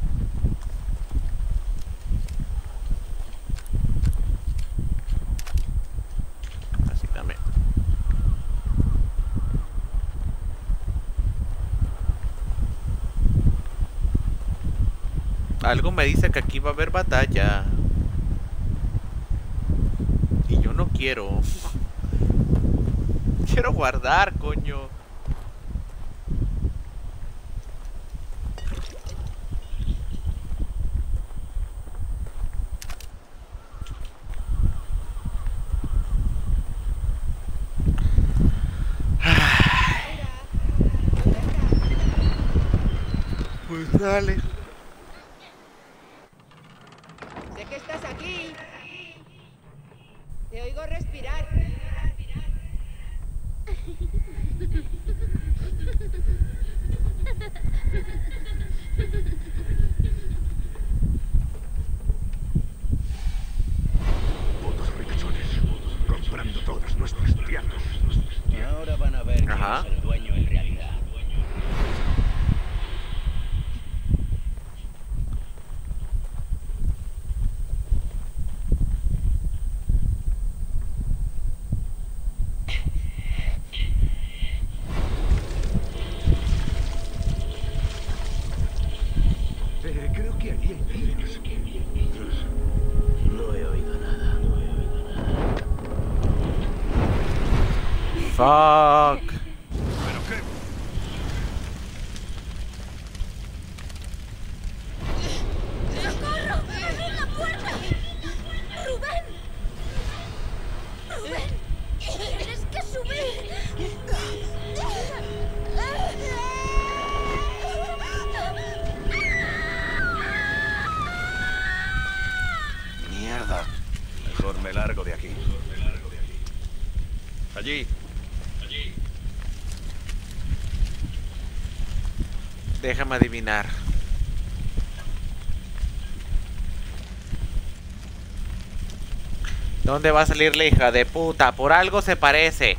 Así también. Algo me dice que aquí va a haber batalla. Y yo no quiero. Quiero guardar, coño. Pues dale. Sé que estás aquí. Te oigo respirar. Putos ricachones, comprando todas nuestras tierras. Ahora van a ver quién Ajá. es el dueño en realidad. Eh, creo que allí hay niños. No he oído nada. Fuck. ¿Pero qué? ¡Socorro! ¡Abrid la puerta! ¡Rubén! ¡Rubén! ¡Tienes que subir! Mierda. Mejor me largo de aquí. Allí. Déjame adivinar. ¿Dónde va a salir la hija de puta? Por algo se parece.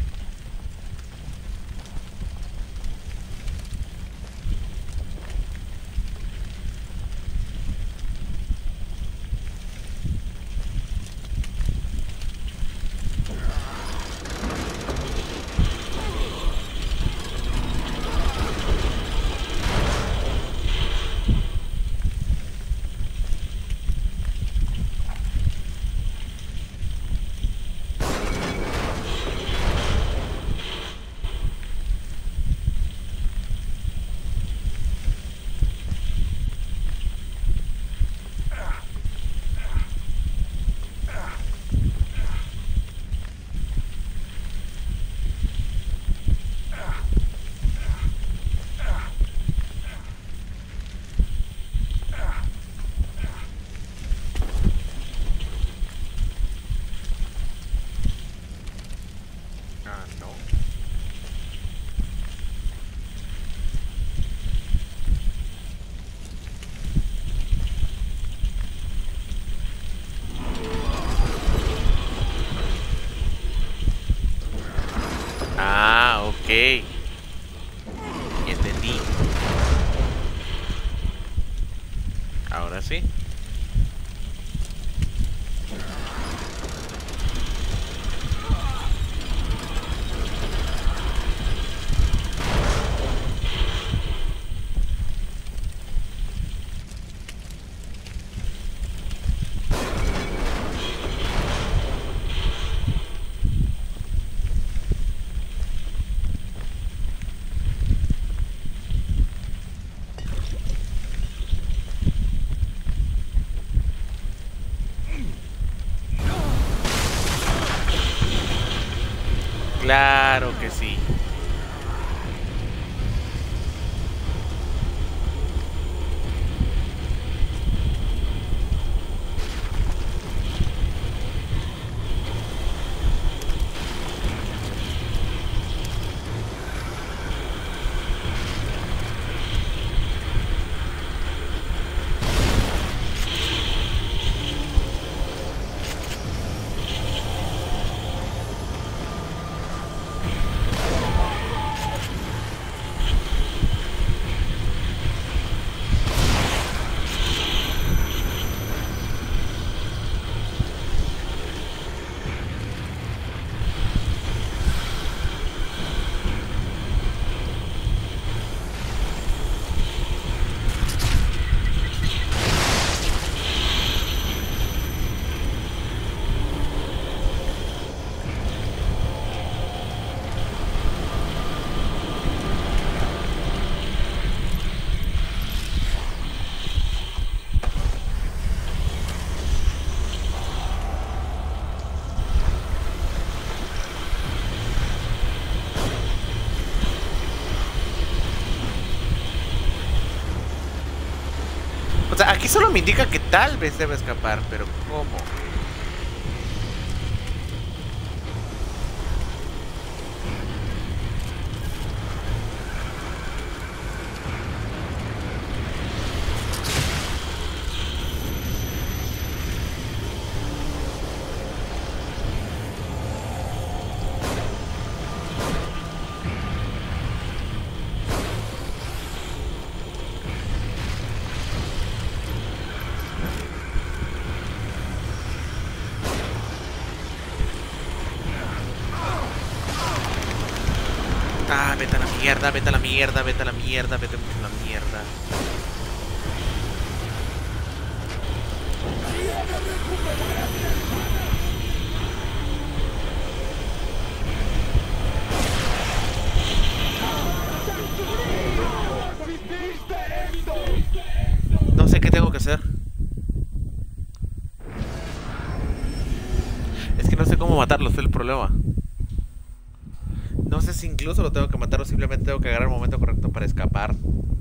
Ah, no. Ah, ok. Entendí. Ahora sí. Claro que sí. sea, aquí solo me indica que tal vez debe escapar, pero ¿cómo? Ah, vete a la mierda, vete a la mierda, vete a la mierda, vete mucho a la mierda. No sé qué tengo que hacer. Es que no sé cómo matarlo, es el problema. No sé si incluso lo tengo que matar o simplemente tengo que agarrar el momento correcto para escapar.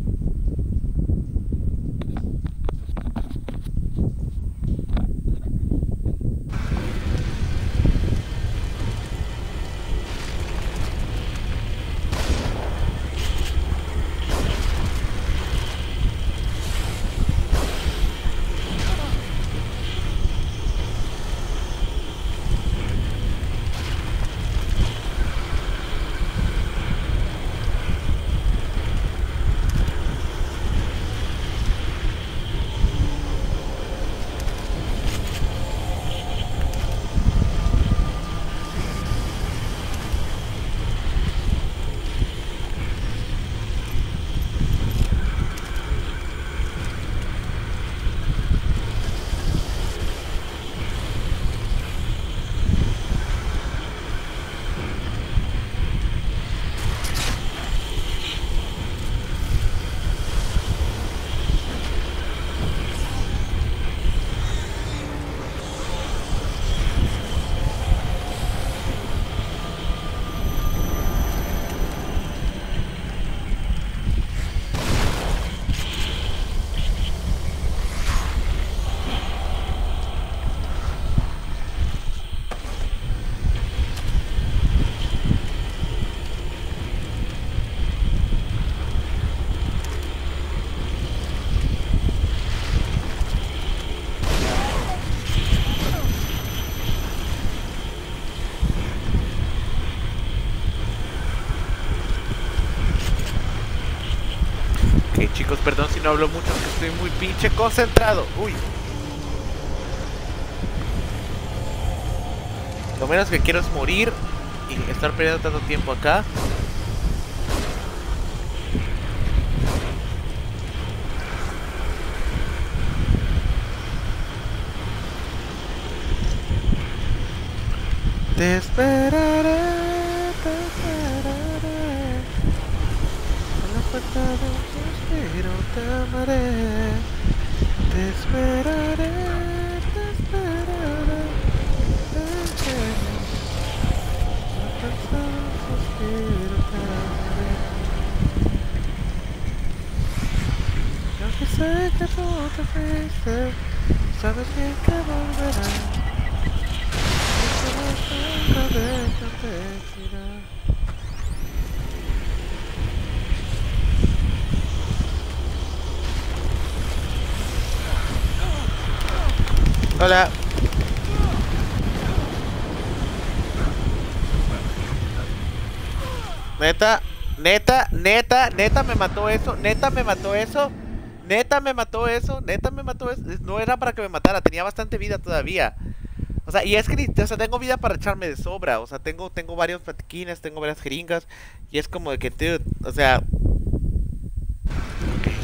Chicos, perdón si no hablo mucho, es que estoy muy pinche concentrado. Uy. Lo menos que quiero es morir y estar perdiendo tanto tiempo acá. Te esperaré, te esperaré. A la puerta de un suspiro te amaré. Te esperaré, te esperaré. Te esperaré. A la puerta de un suspiro te amaré. Yo que sé que tú te fuiste, sabes bien que volverás. Hola. Neta, neta, neta, neta me mató eso, neta me mató eso, neta me mató eso, neta me mató eso. No era para que me matara, tenía bastante vida todavía. O sea, y es que, o sea, tengo vida para echarme de sobra. O sea, tengo, tengo varios platiquines, tengo varias jeringas. Y es como de que, dude, o sea... Okay.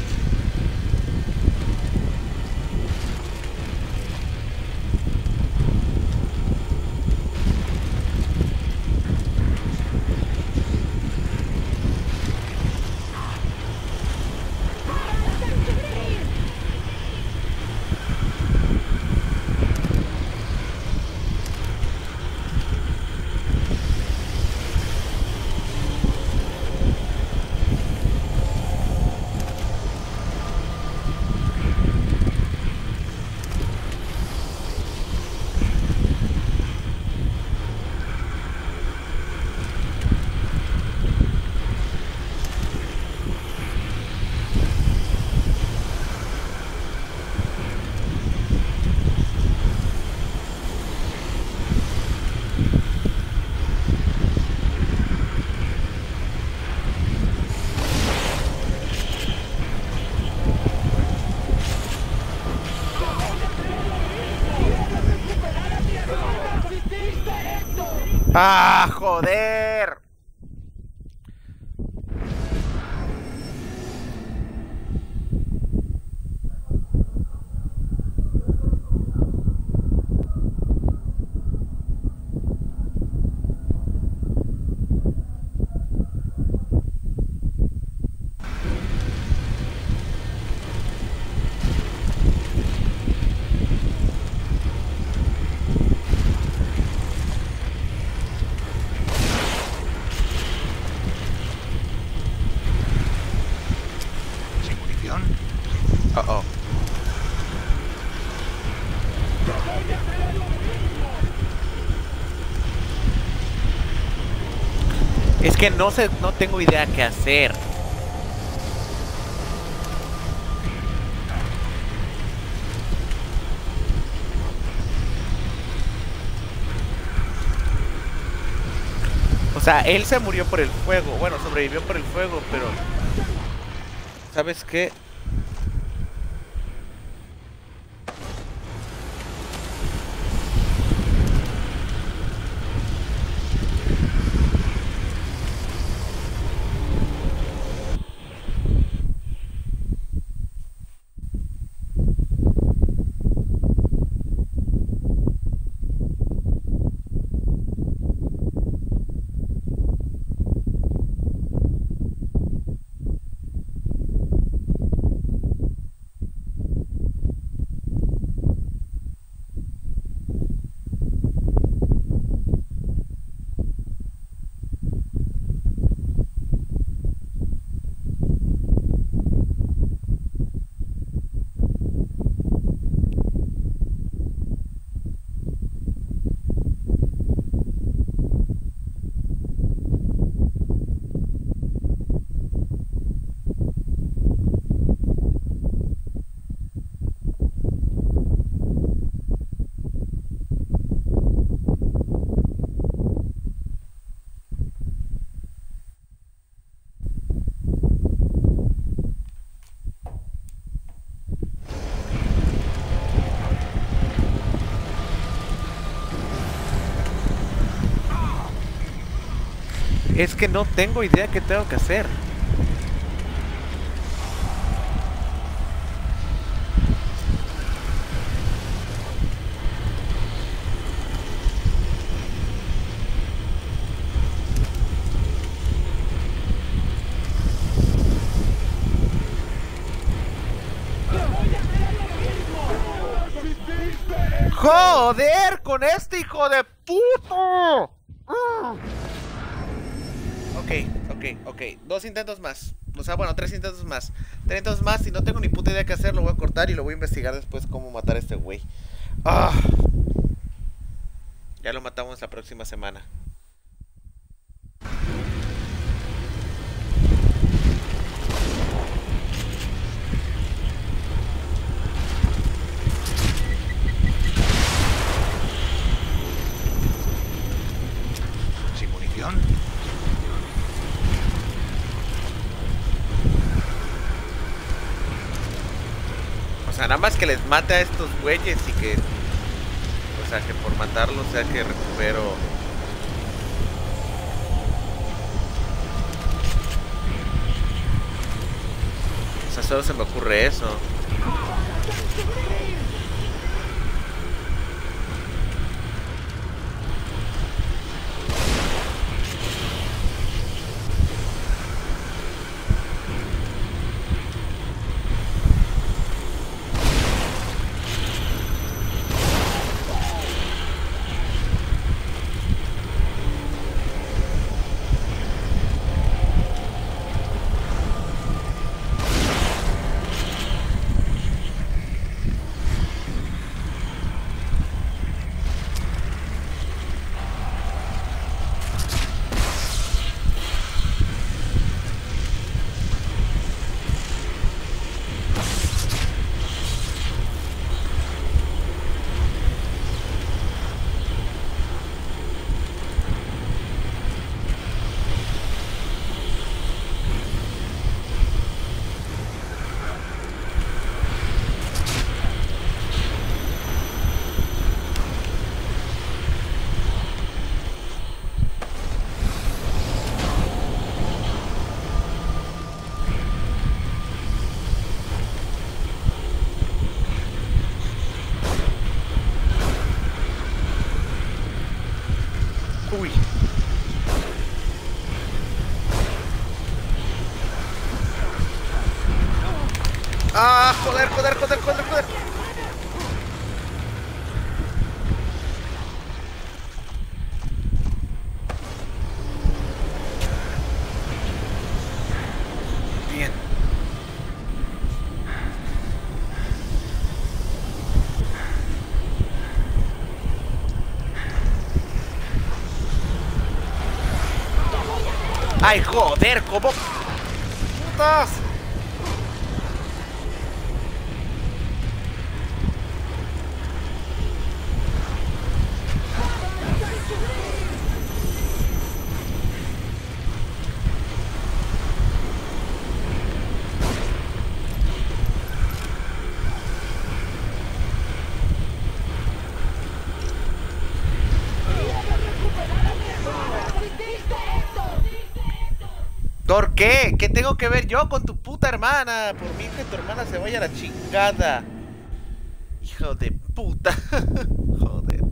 ¡Ah, joder! ¿Sin munición? Oh, oh. Es que no sé, no tengo idea qué hacer. O sea, él se murió por el fuego. Bueno, sobrevivió por el fuego, pero... ¿Sabes qué? Es que no tengo idea qué tengo que hacer. ¡Joder! ¡Con este hijo de puta! ¡Ah! Ok, ok, ok. Dos intentos más. O sea, bueno, tres intentos más. Tres intentos más. Si no tengo ni puta idea qué hacer, lo voy a cortar y lo voy a investigar después cómo matar a este güey. ¡Ah! Ya lo matamos la próxima semana. ¿Sin munición? O sea, nada más que les mate a estos güeyes y que... O sea, que por matarlos sea que recupero... O sea, solo se me ocurre eso. ¡Ah! ¡Joder, joder, joder, joder, joder! Bien. ¡Ay, joder! ¿Cómo? ¡Putas! ¿Por qué? ¿Qué tengo que ver yo con tu puta hermana? Por mí que tu hermana se vaya a la chingada. Hijo de puta. Joder.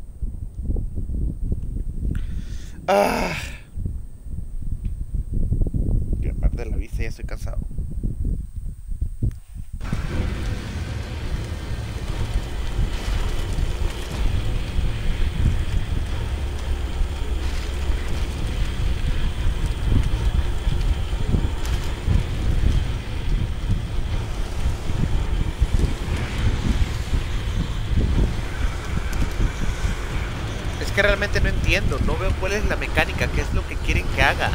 Ah. Y aparte de la vista ya estoy cansado. Que realmente no entiendo, no veo cuál es la mecánica, qué es lo que quieren que haga.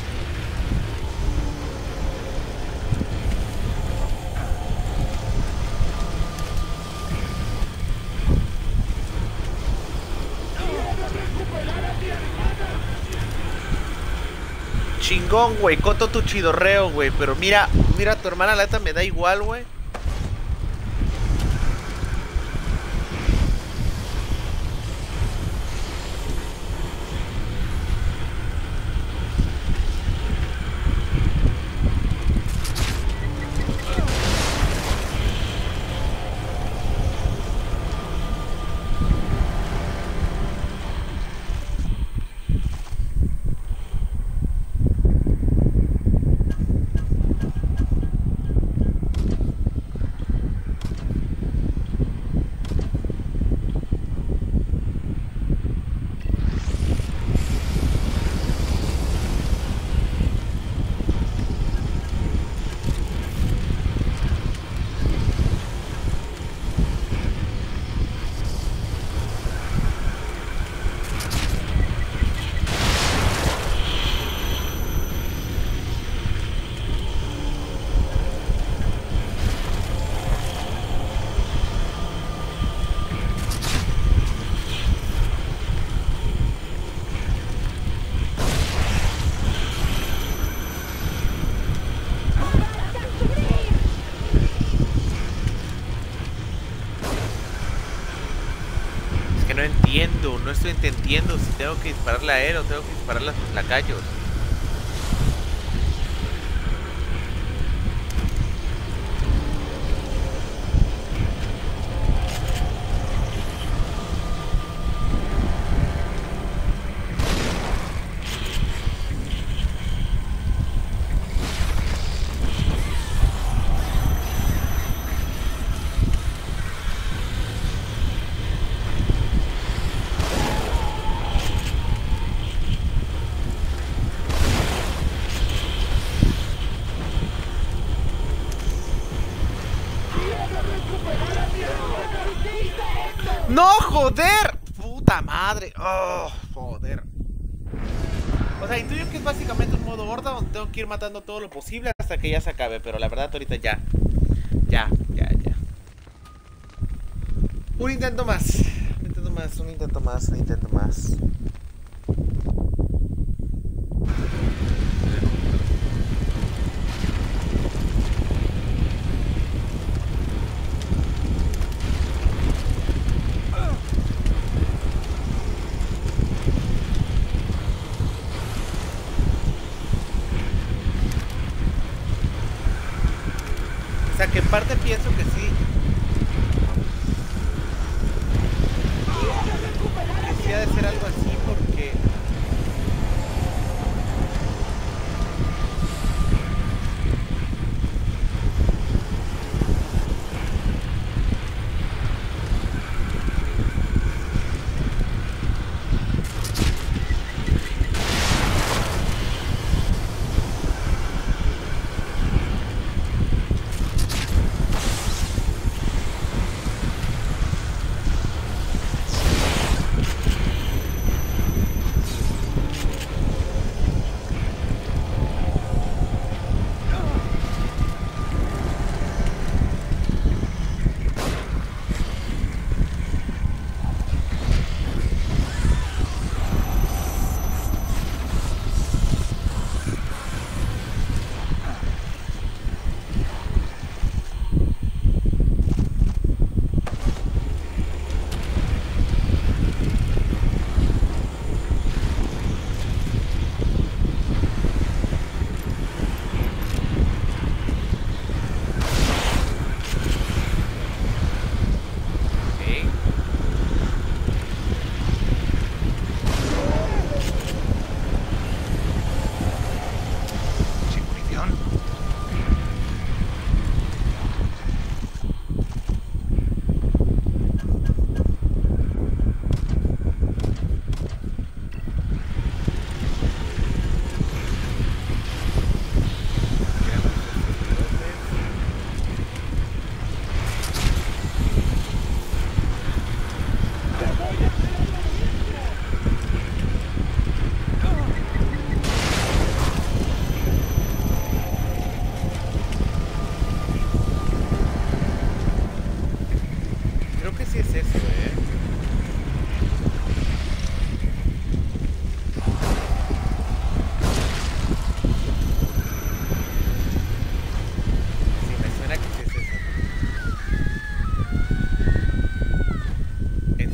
Chingón, güey, coto tu chidorreo, güey, pero mira, mira, tu hermana la neta me da igual, güey. No entiendo, no estoy entendiendo si tengo que dispararle a él o tengo que dispararle a sus lacayos. ¡No, joder! ¡Puta madre! ¡Oh, joder! O sea, intuyo que es básicamente un modo horda donde tengo que ir matando todo lo posible hasta que ya se acabe. Pero la verdad ahorita ya. Ya, ya, ya. Un intento más. Un intento más, un intento más, un intento más. O sea, que en parte pienso que sí. Que sí ha de ser algo así porque...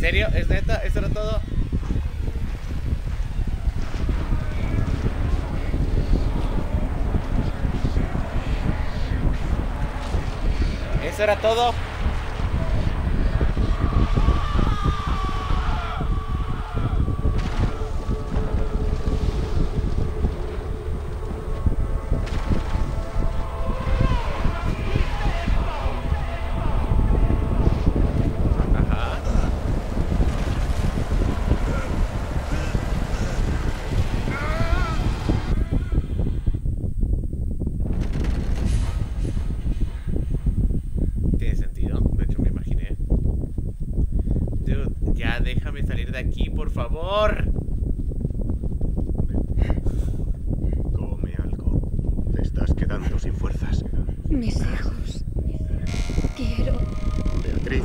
serio? ¿Es neta? ¿Eso era todo? ¿Eso era todo? Aquí, por favor. Come algo. Te estás quedando sin fuerzas. Mis hijos. Quiero. Beatriz.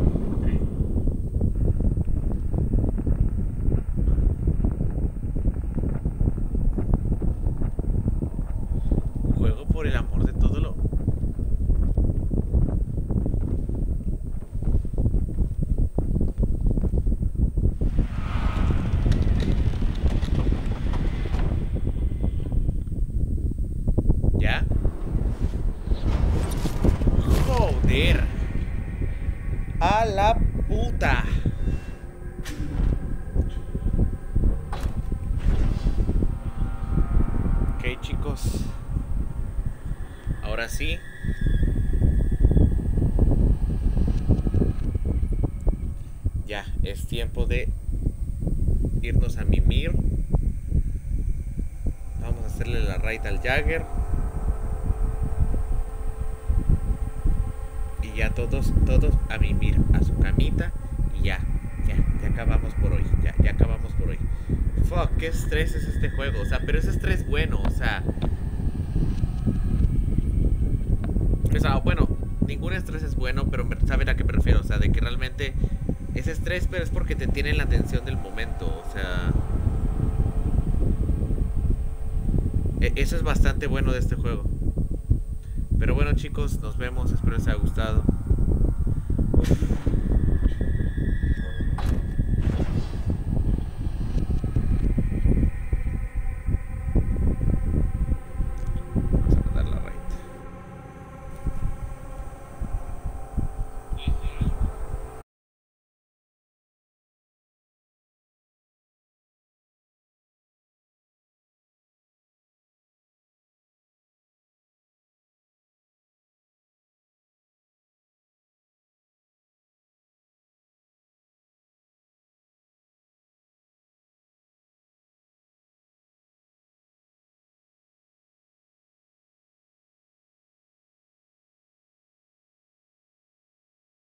Juego por el amor de todo lo... ¿Ya? Joder. A la puta. Ok, chicos. Ahora sí. Ya, es tiempo de irnos a mimir. Vamos a hacerle la raid al Jagger. Y ya todos, todos a mimir a su camita. Y ya, ya, ya acabamos por hoy. Ya, ya acabamos por hoy. Fuck, qué estrés es este juego. O sea, pero ese estrés bueno, o sea... O sea, bueno, ningún estrés es bueno, pero ¿saben a qué me refiero? O sea, de que realmente es estrés, pero es porque te tienen la atención del momento. O sea... Eso es bastante bueno de este juego. Pero bueno, chicos, nos vemos. Espero les haya gustado. Uf.